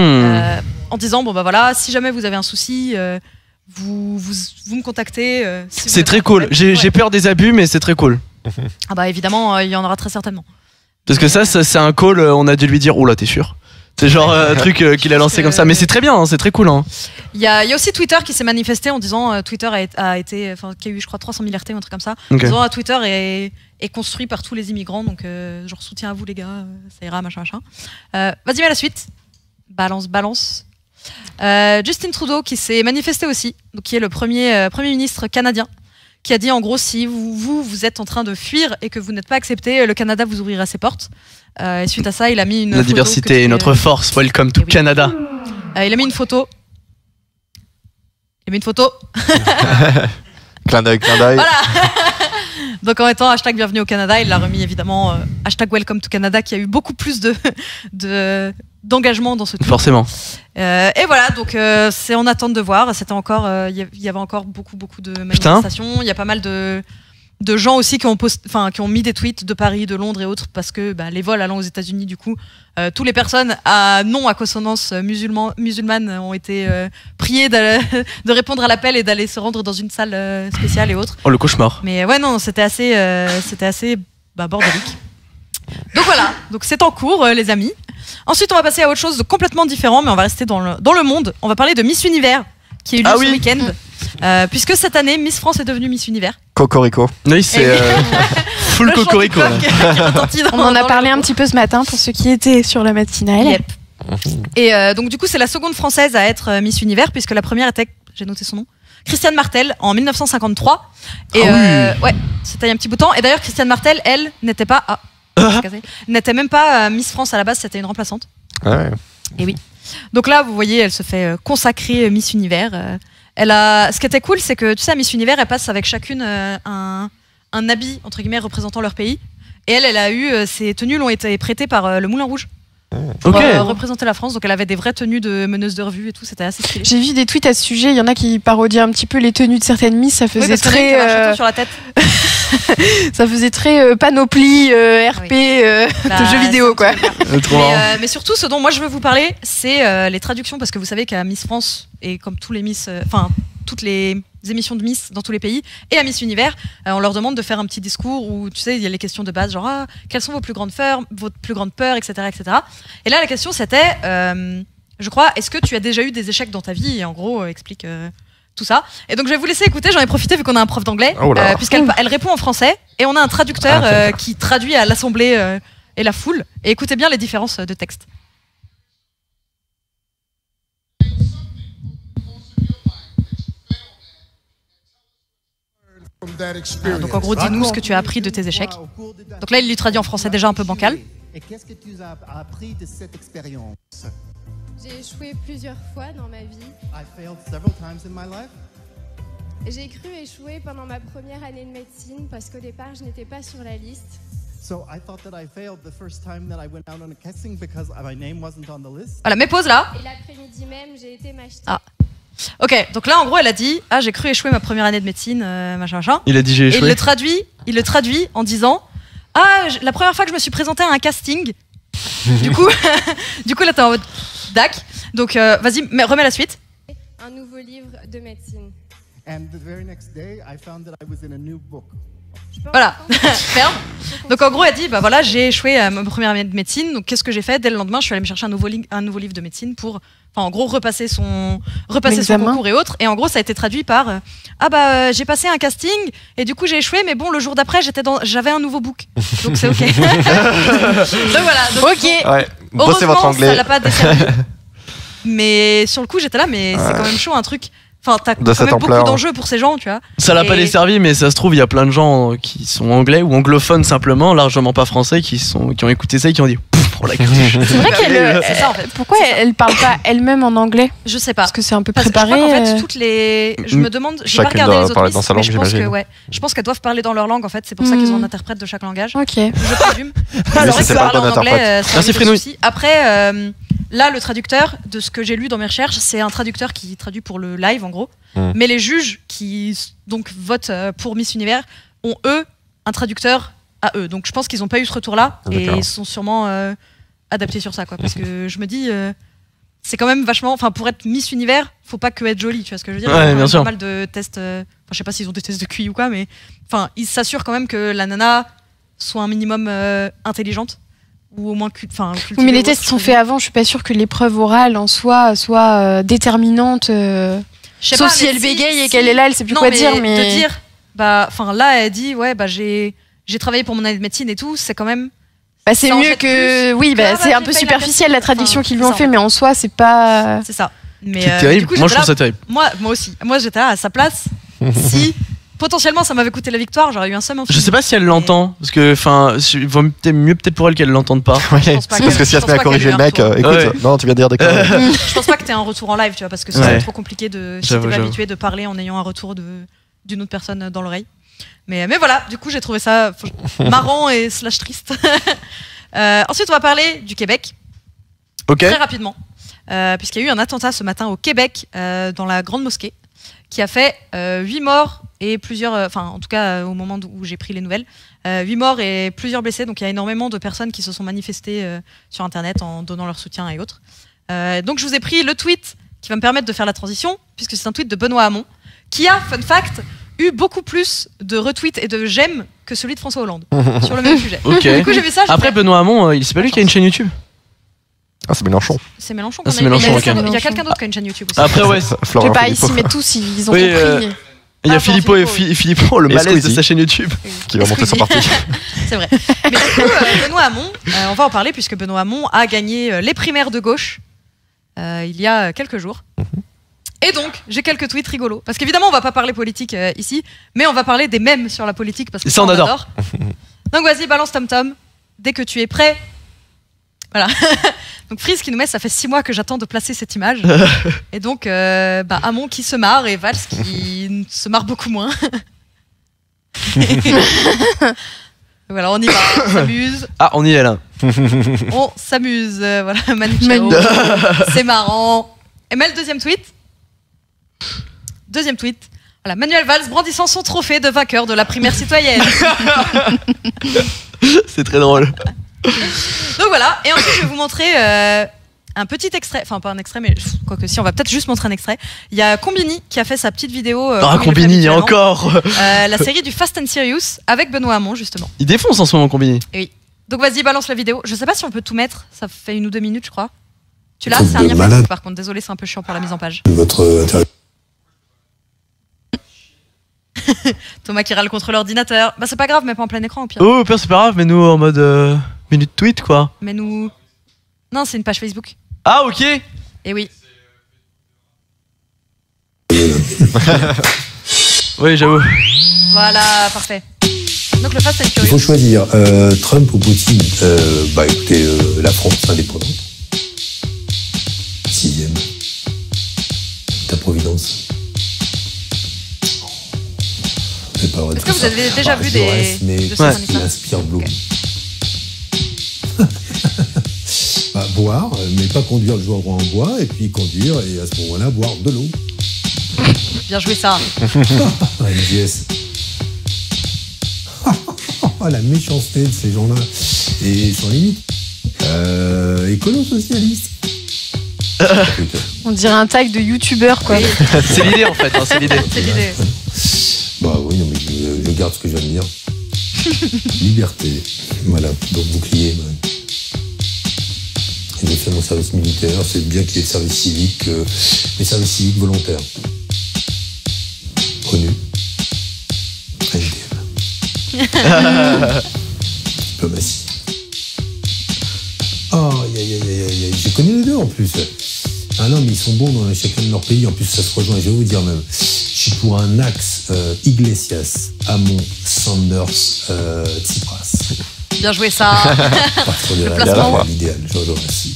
en disant si jamais vous avez un souci, vous me contactez. Si vous C'est avez très un cool. problème. J'ai peur des abus, mais c'est très cool. Ah bah évidemment, il y en aura très certainement. Parce que ça c'est un call, on a dû lui dire, oula, t'es sûr? C'est genre un truc qu'il a lancé comme ça. Mais c'est très bien, hein, c'est très cool. Hein. Il y a aussi Twitter qui s'est manifesté en disant Twitter qui a eu je crois 300 000 RT ou un truc comme ça. Ok. En disant Twitter est construit par tous les immigrants, donc genre soutien à vous les gars, ça ira machin. Vas-y, mets la suite. Balance. Justin Trudeau qui s'est manifesté aussi, donc qui est le premier ministre canadien, qui a dit en gros si vous êtes en train de fuir et que vous n'êtes pas accepté, le Canada vous ouvrira ses portes. Et suite à ça, il a mis une La photo diversité que est notre force. Welcome to Eh oui. Canada. il a mis une photo. Clin d'œil. Voilà. Donc en mettant #bienvenue au Canada, il l'a remis évidemment #welcome to Canada, qui a eu beaucoup plus d'engagement dans ce tweet. Forcément. Et voilà, donc c'est en attente de voir. C'était encore, il y avait encore beaucoup de manifestations. Il y a pas mal de gens aussi qui ont mis des tweets de Paris, de Londres et autres, parce que les vols allant aux États-Unis, du coup, toutes les personnes à consonance musulmane ont été priées de répondre à l'appel et d'aller se rendre dans une salle spéciale et autres. Oh, le cauchemar. Mais ouais, non, c'était assez bordélique. Donc voilà, donc c'est en cours, les amis. Ensuite, on va passer à autre chose de complètement différent, mais on va rester dans le monde. On va parler de Miss Univers, qui a eu lieu ce week-end. Puisque cette année, Miss France est devenue Miss Univers. Cocorico. Oui, c'est full cocorico. là. On en a parlé un petit peu ce matin pour ceux qui étaient sur la matinale. Yep. Et donc du coup c'est la seconde française à être Miss Univers puisque la première était, j'ai noté son nom, Christiane Martel en 1953. Et ouais, c'était il y a un petit bout de temps. Et d'ailleurs Christiane Martel, elle n'était pas n'était même pas Miss France à la base, c'était une remplaçante. Ouais. Et oui. Donc là vous voyez, elle se fait consacrer Miss Univers. Elle a, ce qui était cool, c'est que tu sais, à Miss Univers, elle passe avec chacune un habit entre guillemets représentant leur pays. Et elle a eu ses tenues lui ont été prêtées par le Moulin Rouge. Pour représenter la France, donc elle avait des vraies tenues de meneuse de revue et tout, c'était assez stylé. J'ai vu des tweets à ce sujet, il y en a qui parodiaient un petit peu les tenues de certaines Miss, ça faisait très sur la tête. ça faisait très panoplie RP de jeux vidéo quoi. Mais surtout ce dont moi je veux vous parler, c'est les traductions, parce que vous savez qu'à Miss France et comme tous les Miss, enfin toutes les émissions de Miss dans tous les pays et à Miss Univers, on leur demande de faire un petit discours où tu sais il y a les questions de base genre quelles sont vos plus grandes peurs, etc. Et là la question c'était je crois, est-ce que tu as déjà eu des échecs dans ta vie, et en gros explique tout ça. Et donc je vais vous laisser écouter, j'en ai profité vu qu'on a un prof d'anglais puisqu'elle répond en français et on a un traducteur qui traduit à l'assemblée et la foule, et écoutez bien les différences de texte. Donc en gros, dis-nous ce que tu as appris de tes échecs. Donc là, il lui traduit en français déjà un peu bancal. Et qu'est-ce que tu as appris de cette expérience? J'ai échoué plusieurs fois dans ma vie. I failed several times in my life. J'ai cru échouer pendant ma première année de médecine parce qu'au départ, je n'étais pas sur la liste. So I thought that I failed the first time that I went out on a casting because my name wasn't on the list. Voilà, mais pause là. Et l'après-midi même, j'ai été m'acheter. Ok, donc là en gros elle a dit j'ai cru échouer ma première année de médecine, machin. Il a dit j'ai échoué. Et il le traduit en disant la première fois que je me suis présenté à un casting. du coup là t'es en mode dac. Donc vas-y, remets la suite. Un nouveau livre de médecine. And the very next day, I found that I was in a new book. Voilà, ferme. Donc en gros elle dit voilà, j'ai échoué à ma première année de médecine, donc qu'est-ce que j'ai fait? Dès le lendemain je suis allée me chercher un nouveau livre de médecine pour en gros repasser son concours et autres. Et en gros ça a été traduit par j'ai passé un casting et du coup j'ai échoué, mais bon le jour d'après j'avais un nouveau book, donc c'est ok. Donc voilà, donc, ok. Ouais, bossez heureusement votre anglais. ça l'a pas desservi. Mais sur le coup j'étais là, mais c'est quand même chaud un truc. Enfin, t'as quand même beaucoup d'enjeux pour ces gens, tu vois. Ça l'a pas desservi, mais ça se trouve, il y a plein de gens qui sont anglais ou anglophones simplement, largement pas français, qui ont écouté ça et qui ont dit pour la cartouche. C'est vrai qu'elle. C'est ça en fait. Pourquoi elle parle pas elle-même en anglais? Je sais pas. Parce que c'est un peu Parce préparé. que je crois qu'en fait, toutes les. Je me demande. J'ai pas regardé les autres listes, mais je pense qu'elles doivent parler dans leur langue en fait. C'est pour ça qu'ils ont un interprète de chaque langage. Ok. Je présume. Alors, c'est vrai que parler en anglais. Merci Frénouille. Après. Là, le traducteur, de ce que j'ai lu dans mes recherches, c'est un traducteur qui traduit pour le live, en gros. Mais les juges qui donc votent pour Miss Univers ont, eux, un traducteur à eux. Donc je pense qu'ils n'ont pas eu ce retour-là et ils sont sûrement adaptés sur ça, quoi. Parce que je me dis, c'est quand même vachement... Enfin, pour être Miss Univers, faut pas que être jolie, tu vois ce que je veux dire? Ouais, bien sûr. Pas mal de tests... Enfin, je sais pas s'ils ont des tests de QI ou quoi, mais... Enfin, ils s'assurent quand même que la nana soit un minimum intelligente. Ou au moins oui, mais les tests sont faits avant, je suis pas sûre que l'épreuve orale en soi soit déterminante. Sauf si elle bégaye et qu'elle est là, elle sait plus quoi dire. Mais de dire, là elle dit j'ai travaillé pour mon année de médecine et tout, c'est quand même. C'est mieux que c'est un peu superficiel la traduction qu'ils lui ont fait, mais en soi c'est pas. C'est ça. Mais c'est terrible. Moi je trouve ça terrible. Moi aussi. Moi j'étais là à sa place. Si potentiellement ça m'avait coûté la victoire, j'aurais eu un seum. Je sais pas si elle l'entend, parce que il vaut mieux peut-être pour elle qu'elle l'entende pas. Parce que si elle se met à corriger le mec, écoute, non, tu viens de dire des conneries. Je pense pas que t'aies un retour en live, tu vois, parce que c'est trop compliqué si t'es pas habitué de parler en ayant un retour d'une autre personne dans l'oreille. Mais voilà, du coup j'ai trouvé ça marrant et / triste. Ensuite on va parler du Québec. Très rapidement, puisqu'il y a eu un attentat ce matin au Québec dans la Grande Mosquée qui a fait 8 morts et plusieurs, en tout cas au moment où j'ai pris les nouvelles, 8 morts et plusieurs blessés. Donc il y a énormément de personnes qui se sont manifestées sur Internet en donnant leur soutien et autres. Donc je vous ai pris le tweet qui va me permettre de faire la transition, puisque c'est un tweet de Benoît Hamon, qui a, fun fact, eu beaucoup plus de retweets et de j'aime que celui de François Hollande sur le même sujet. Okay. Du coup j'ai vu ça. Après Benoît Hamon, c'est pas lui qui a une chaîne YouTube? Ah, c'est Mélenchon. C'est Mélenchon. C'est Mélenchon, il y a quelqu'un d'autre qui a une chaîne YouTube aussi. Après, ouais. Je sais pas, ici, mais tous, ils ont compris. Il y a Ah, Philippot et Philippot, Philippot, le Et malaise de Squeezie. sa chaîne YouTube. Qui va monter son parti. C'est vrai. Mais du coup, Benoît Hamon, on va en parler puisque Benoît Hamon a gagné les primaires de gauche il y a quelques jours. Et donc, j'ai quelques tweets rigolos. Parce qu'évidemment, on va pas parler politique ici, mais on va parler des mèmes sur la politique parce que Ça, on adore. Donc vas-y, balance Tom Tom. Dès que tu es prêt. Voilà. Donc Freeze qui nous met, ça fait 6 mois que j'attends de placer cette image. Et donc, Hamon qui se marre et Valls qui se marre beaucoup moins. Voilà, on y va, on s'amuse. Ah, on y est là. On s'amuse. Voilà, Manu Chao. Manu. C'est marrant. Et met le deuxième tweet. Deuxième tweet. Voilà, Manuel Valls brandissant son trophée de vainqueur de la primaire citoyenne. C'est très drôle. Donc voilà, et ensuite je vais vous montrer un petit extrait, enfin pas un extrait, mais quoique si, on va peut-être juste montrer un extrait. Il y a Combini qui a fait sa petite vidéo. Ah, comme il le fait Combini, habituellement. encore. La série du Fast and Serious avec Benoît Hamon, justement. Il défonce en ce moment, Combini. Et oui. Donc vas-y, balance la vidéo. Je sais pas si on peut tout mettre, ça fait 1 ou 2 minutes, je crois. Tu l'as, Truc c'est un de lien malade. Facebook par contre, désolé, c'est un peu chiant pour la mise en page. Votre Thomas qui râle contre l'ordinateur. Bah c'est pas grave, mais pas en plein écran au pire. Oh, pire, c'est pas grave, mais nous en mode minute tweet, quoi. Mais nous. Non, c'est une page Facebook. Ah, ok. Et oui. Oui, j'avoue. Voilà, parfait. Donc le Fast and Il faut Furious. choisir Trump ou Poutine. Bah écoutez, la France indépendante. 6e. Ta Providence. J'ai pas le droit de Est-ce que faire vous ça. avez déjà vu des- Jaurès, mais de qui ces manifs-là inspire Bloom. Bah, boire, mais pas conduire le joueur en bois, et puis conduire, et à ce moment-là, boire de l'eau. Bien joué ça. Ouais, MGS. Oh, la méchanceté de ces gens-là. Et sans limite. Écolo-socialiste. Putain. On dirait un tag de youtubeur, quoi. C'est l'idée, en fait. Hein, c'est l'idée. C'est l'idée. Bah oui, non, mais je garde ce que je viens de dire. Liberté. Voilà, donc bouclier. Ouais. Et j'ai fait mon service militaire. C'est bien qu'il y ait le service civique, les services civiques volontaires. ONU. SDM. Diplomatie. Oh, j'ai connu les deux en plus. Ah non, mais ils sont bons dans chacun de leur pays. En plus, ça se rejoint. Je vais vous dire même. Je suis pour un axe Iglesias, Hamon, Sanders, Tsipras. Bien joué ça. Pas trop de placement. l'idéal. Je vous remercie.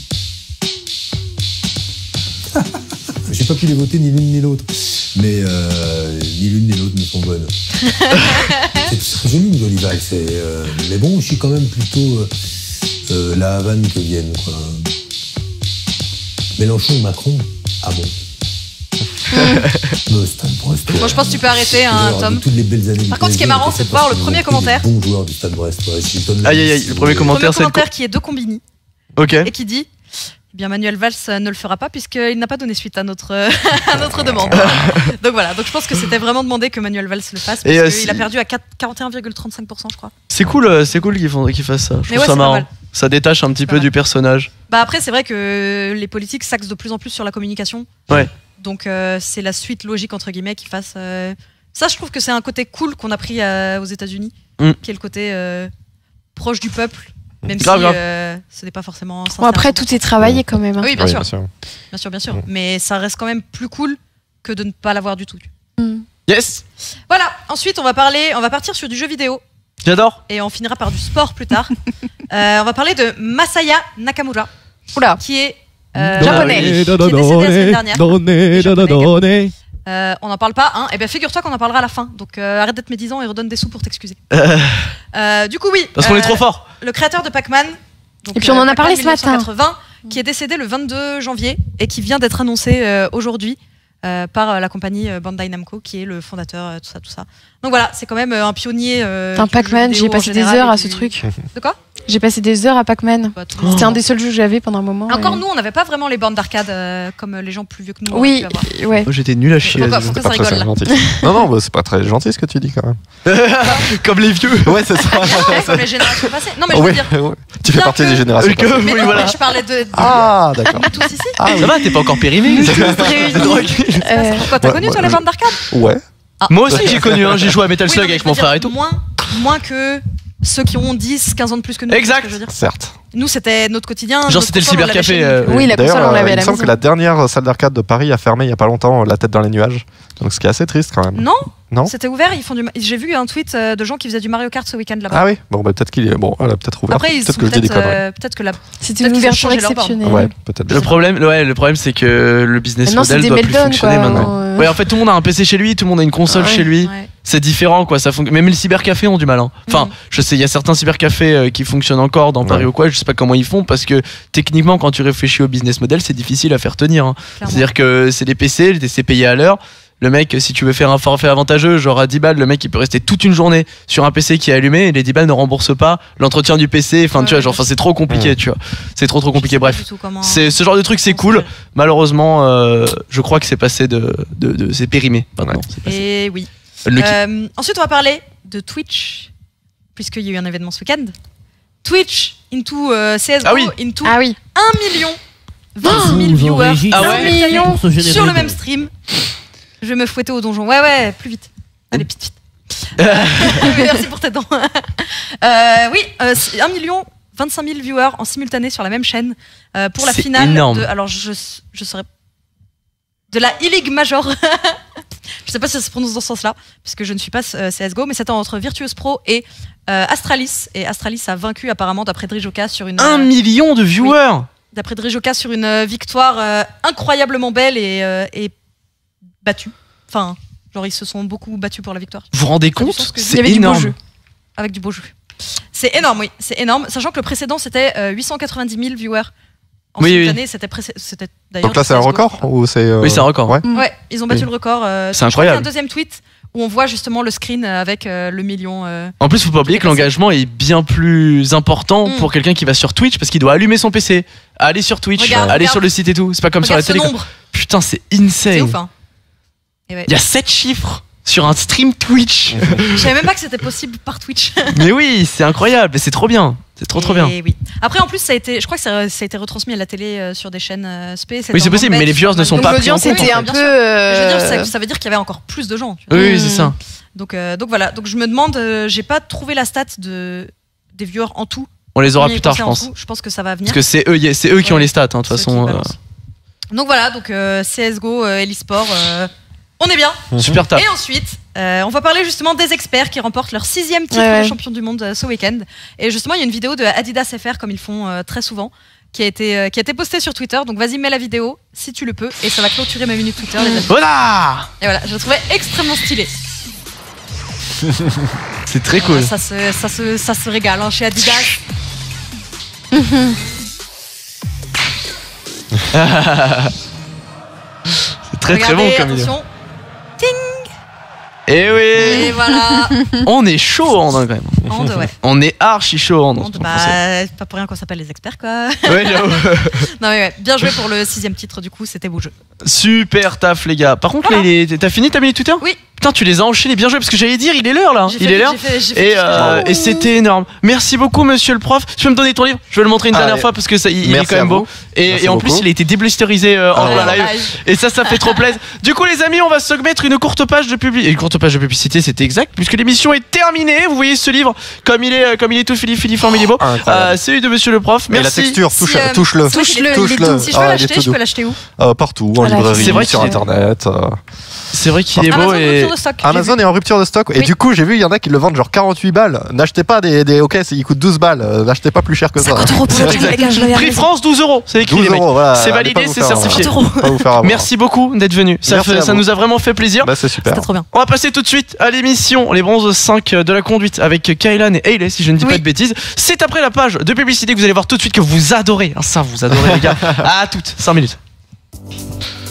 J'ai pas pu les voter ni l'une ni l'autre. Mais ni l'une ni l'autre ne sont bonnes. C'est joli une jolie vague. Mais bon, je suis quand même plutôt la Havane que Vienne, quoi. Mélenchon et Macron, ah bon. Stade Brest. Moi je pense que tu peux arrêter, hein, Tom. Toutes les belles années Par contre, ce qui est marrant, c'est de voir le premier commentaire. Bon joueur du Stade Brest. Ouais, Aïe, aïe, aïe, le premier commentaire, Premier c'est le commentaire qui est de Combini Ok. et qui dit eh bien Manuel Valls ne le fera pas puisqu'il n'a pas donné suite à notre, à notre demande. Donc voilà, donc je pense que c'était vraiment demandé que Manuel Valls le fasse Et, parce qu'il a perdu à 41,35%, je crois. C'est cool qu'ils fassent ça. Je Mais trouve ouais, ça c'est pas marrant. mal. Ça détache un petit peu mal. du personnage. Bah après, c'est vrai que les politiques s'axent de plus en plus sur la communication. Ouais. Donc c'est la suite logique entre guillemets qu'ils fassent. Ça, je trouve que c'est un côté cool qu'on a pris aux États-Unis, qui est le côté proche du peuple, même Grave, si grave. ce n'est pas forcément. Bon, après, tout est travaillé quand même. Hein. Oui, bien sûr. Bien sûr. Bien sûr. Mais ça reste quand même plus cool que de ne pas l'avoir du tout. Yes. Voilà. Ensuite, on va partir sur du jeu vidéo. J'adore. Et on finira par du sport plus tard. On va parler de Masaya Nakamura, qui est japonais, qui est décédé la semaine dernière. On n'en parle pas, hein. Eh bien, figure-toi qu'on en parlera à la fin. Donc arrête d'être médisant et redonne des sous pour t'excuser. Du coup, oui. Parce qu'on est trop fort. Le créateur de Pac-Man. Donc, Et puis on en a parlé ce matin. 1980, qui est décédé le 22 janvier et qui vient d'être annoncé aujourd'hui par la compagnie Bandai Namco, qui est le fondateur, tout ça. Donc voilà, c'est quand même un pionnier. Pac-Man, j'ai passé des heures à ce truc. De quoi? J'ai passé des heures à Pac-Man. Bah, tout le monde. C'était un des seuls jeux que j'avais pendant un moment. Encore et- nous, on n'avait pas vraiment les bornes d'arcade comme les gens plus vieux que nous. Oui, ont pu avoir. ouais. Moi, j'étais nul à chier. Pourquoi- à ce jeu. pourquoi ça rigole là? gentil. Non, bah, c'est pas très gentil ce que tu dis quand même. Comme les vieux. Ouais, c'est ça. Ouais, comme les générations passées. Non, mais je veux Ouais, dire. ouais. Tu fais bien partie que- des générations. Que- passées. Mais oui, non, voilà. mais je parlais de Ah, d'accord. nous tous ici. Ah, oui. Ça va, t'es pas encore périmé. réunis. Pourquoi t'as connu toi les bornes d'arcade? Ouais. Moi aussi j'ai connu, j'ai joué à Metal Oui, Slug non, mais avec je veux mon dire, frère et tout. Moins que ceux qui ont 10, 15 ans de plus que nous. Exact. c'est ce que je veux dire. Certes. Nous, c'était notre quotidien. Genre, notre c'était le console, on l'avait cybercafé, chez nous. Oui, la console, on D'ailleurs, l'avait à il la me semble maison. que la dernière salle d'arcade de Paris a fermé il y a pas longtemps, la tête dans les nuages. Donc ce qui est assez triste quand même. Non, Non c'était ouvert. Ils font du. J'ai vu un tweet de gens qui faisaient du Mario Kart ce week-end là-bas. Ah oui, bon bah peut-être qu'il est bon, elle a peut-être ouvert. Après, ils peut-être sont que je dis des conneries. peut-être que la. C'était Peut-être une qu'ils ont ouverture changé leur borne. exceptionnelle. Ouais, peut-être. Le problème c'est que le business Maintenant, c'est model des doit plus meltdowns, fonctionner quoi. maintenant. Ouais, en fait tout le monde a un PC chez lui, tout le monde a une console Ah ouais. chez lui. Ouais. C'est différent quoi, même les cybercafés ont du mal. Enfin, je sais, il y a certains cybercafés qui fonctionnent encore dans Paris Ouais. ou quoi, je sais pas comment ils font parce que techniquement quand tu réfléchis au business model, c'est difficile à faire tenir. Clairement. C'est-à-dire que c'est des PC, c'est payé à l'heure. Le mec, si tu veux faire un forfait avantageux, genre à 10 balles, le mec il peut rester toute une journée sur un PC qui est allumé et les 10 balles ne remboursent pas l'entretien du PC. Enfin, tu vois, genre, c'est trop compliqué, tu vois. C'est trop compliqué. Bref, c'est ce genre de truc, c'est cool. Malheureusement, je crois que c'est passé c'est périmé maintenant. C'est passé. Et oui. Unlucky. Ensuite, on va parler de Twitch, puisqu'il y a eu un événement ce week-end. Twitch into CSGO Ah oui. into Ah oui. 1 million 26 000 viewers. Ah ouais. 1 million Pour se générer sur le de- même stream. Je vais me fouetter au donjon. Ouais, plus vite. Allez, vite. Merci pour tes dents. Oui, 1 million 25 000 viewers en simultané sur la même chaîne pour la C'est finale énorme. de. Alors, je serais. De la E-League Major. Je sais pas si ça se prononce dans ce sens-là, puisque je ne suis pas CSGO, mais c'était entre Virtuous Pro et Astralis. Et Astralis a vaincu apparemment d'après Drijoka sur une. 1 million de viewers. D'après Drijoka sur une victoire incroyablement belle et battue. Enfin, genre ils se sont beaucoup battus pour la victoire. Vous vous rendez Ça a du compte? sens que- C'est il y avait du beau énorme. jeu. Avec du beau jeu. C'est énorme, oui, c'est énorme. Sachant que le précédent c'était 890 000 viewers. En Oui, simultané, c'était d'ailleurs. Donc là c'est un CS:GO. record ou c'est Oui, c'est un record. Ouais. Ouais, ils ont battu Oui. le record. C'est incroyable. Il y a un deuxième tweet où on voit justement le screen avec le million. En plus, faut pas oublier que l'engagement est bien plus important pour quelqu'un qui va sur Twitch parce qu'il doit allumer son PC, aller sur Twitch, Regarde, aller regarde. sur le site et tout. C'est pas comme sur la Regarde ce télé. quoi. nombre. Putain, c'est C'est insane. ouf, hein. Et ouais. Il y a 7 chiffres sur un stream Twitch. Je savais même pas que c'était possible par Twitch. Mais oui, c'est incroyable. Et c'est trop bien. C'est trop bien. Et oui. Après, en plus, je crois que ça a été retransmis à la télé sur des chaînes SP. Oui, c'est possible, mais les viewers ne sont Donc pas pris en l'audience compte. était un Bien peu. sûr. Je veux dire, ça veut dire qu'il y avait encore plus de gens. Tu vois. Oui, c'est ça. Donc voilà. Donc je me demande, j'ai pas trouvé la stat des viewers en tout. On les aura Combien plus ils tard, je passaient en pense. tout. Je pense que ça va venir. Parce que c'est eux qui ont les stats, hein, de toute Ceux qui façon. balancent. Donc voilà, donc CSGO et l'e-sport, on est bien. Super taf. Et ensuite, on va parler justement des experts qui remportent leur 6e titre Ouais. de champion du monde ce week-end. Et justement, il y a une vidéo de Adidas FR, comme ils font très souvent, qui a été postée sur Twitter. Donc vas-y, mets la vidéo si tu le peux. Et ça va clôturer ma minute Twitter, les amis. Voilà. Et voilà, je le trouvais extrêmement stylé. C'est très cool. Ça se régale hein, chez Adidas. C'est très très bon Regardez, comme vidéo. attention. Et oui. Et voilà. On est chaud en quand même. Hand, ouais. On est archi chaud en Hand, c'est pas pour rien qu'on s'appelle les experts, quoi. Ouais, j'avoue. Non, mais ouais, bien joué pour le 6e titre, du coup, c'était beau jeu. Super taf les gars. Par contre là, t'as fini ta minute Twitter? Oui. Putain, tu les as enchaînés, bien joué parce que j'allais dire il est l'heure là. J'ai Il fait- est l'heure. j'ai fait Et c'était énorme. Merci beaucoup monsieur le prof. Tu peux me donner ton livre? Je vais le montrer une dernière Allez. fois parce que ça, il est Merci quand même à beau. vous. Et en plus beaucoup. il a été déblusterisé en voilà. live. Et ça fait trop plaisir. Du coup les amis, on va se mettre une courte page de publicité, c'était exact puisque l'émission est terminée. Vous voyez ce livre comme il est tout filiforme, il est beau. Incroyable. Celui de monsieur le prof. Et la Merci. texture, Si, touche-le. touche-le. Si je veux l'acheter, je peux l'acheter où? Partout, en Voilà. librairie, C'est vrai sur qu'il est- internet. C'est vrai qu'il est beau Amazon, et rupture de stock. Amazon est en rupture de stock. Et Oui. du coup, j'ai vu, il y en a qui le vendent genre 48 balles. N'achetez pas des OK, ils coûtent 12 balles. N'achetez pas plus cher que ça. 50 € pour le kilo, les gars, je l'avais Prix raison. France 12 €. C'est écrit 12 les mecs. €, voilà. C'est Allez pas validé, vous c'est faire- certifié. pas vous faire avoir. Merci beaucoup d'être venu. Merci à Ça vous. nous a vraiment fait plaisir. Bah, c'est super. C'était trop bien. On va passer tout de suite à l'émission Les Bronzes 5 de la conduite avec Kaylan et Hayley, si je ne dis pas de bêtises. C'est après la page de publicité que vous allez voir tout de suite que vous adorez. Ah, ça, vous adorez les gars. À toutes, 5 minutes.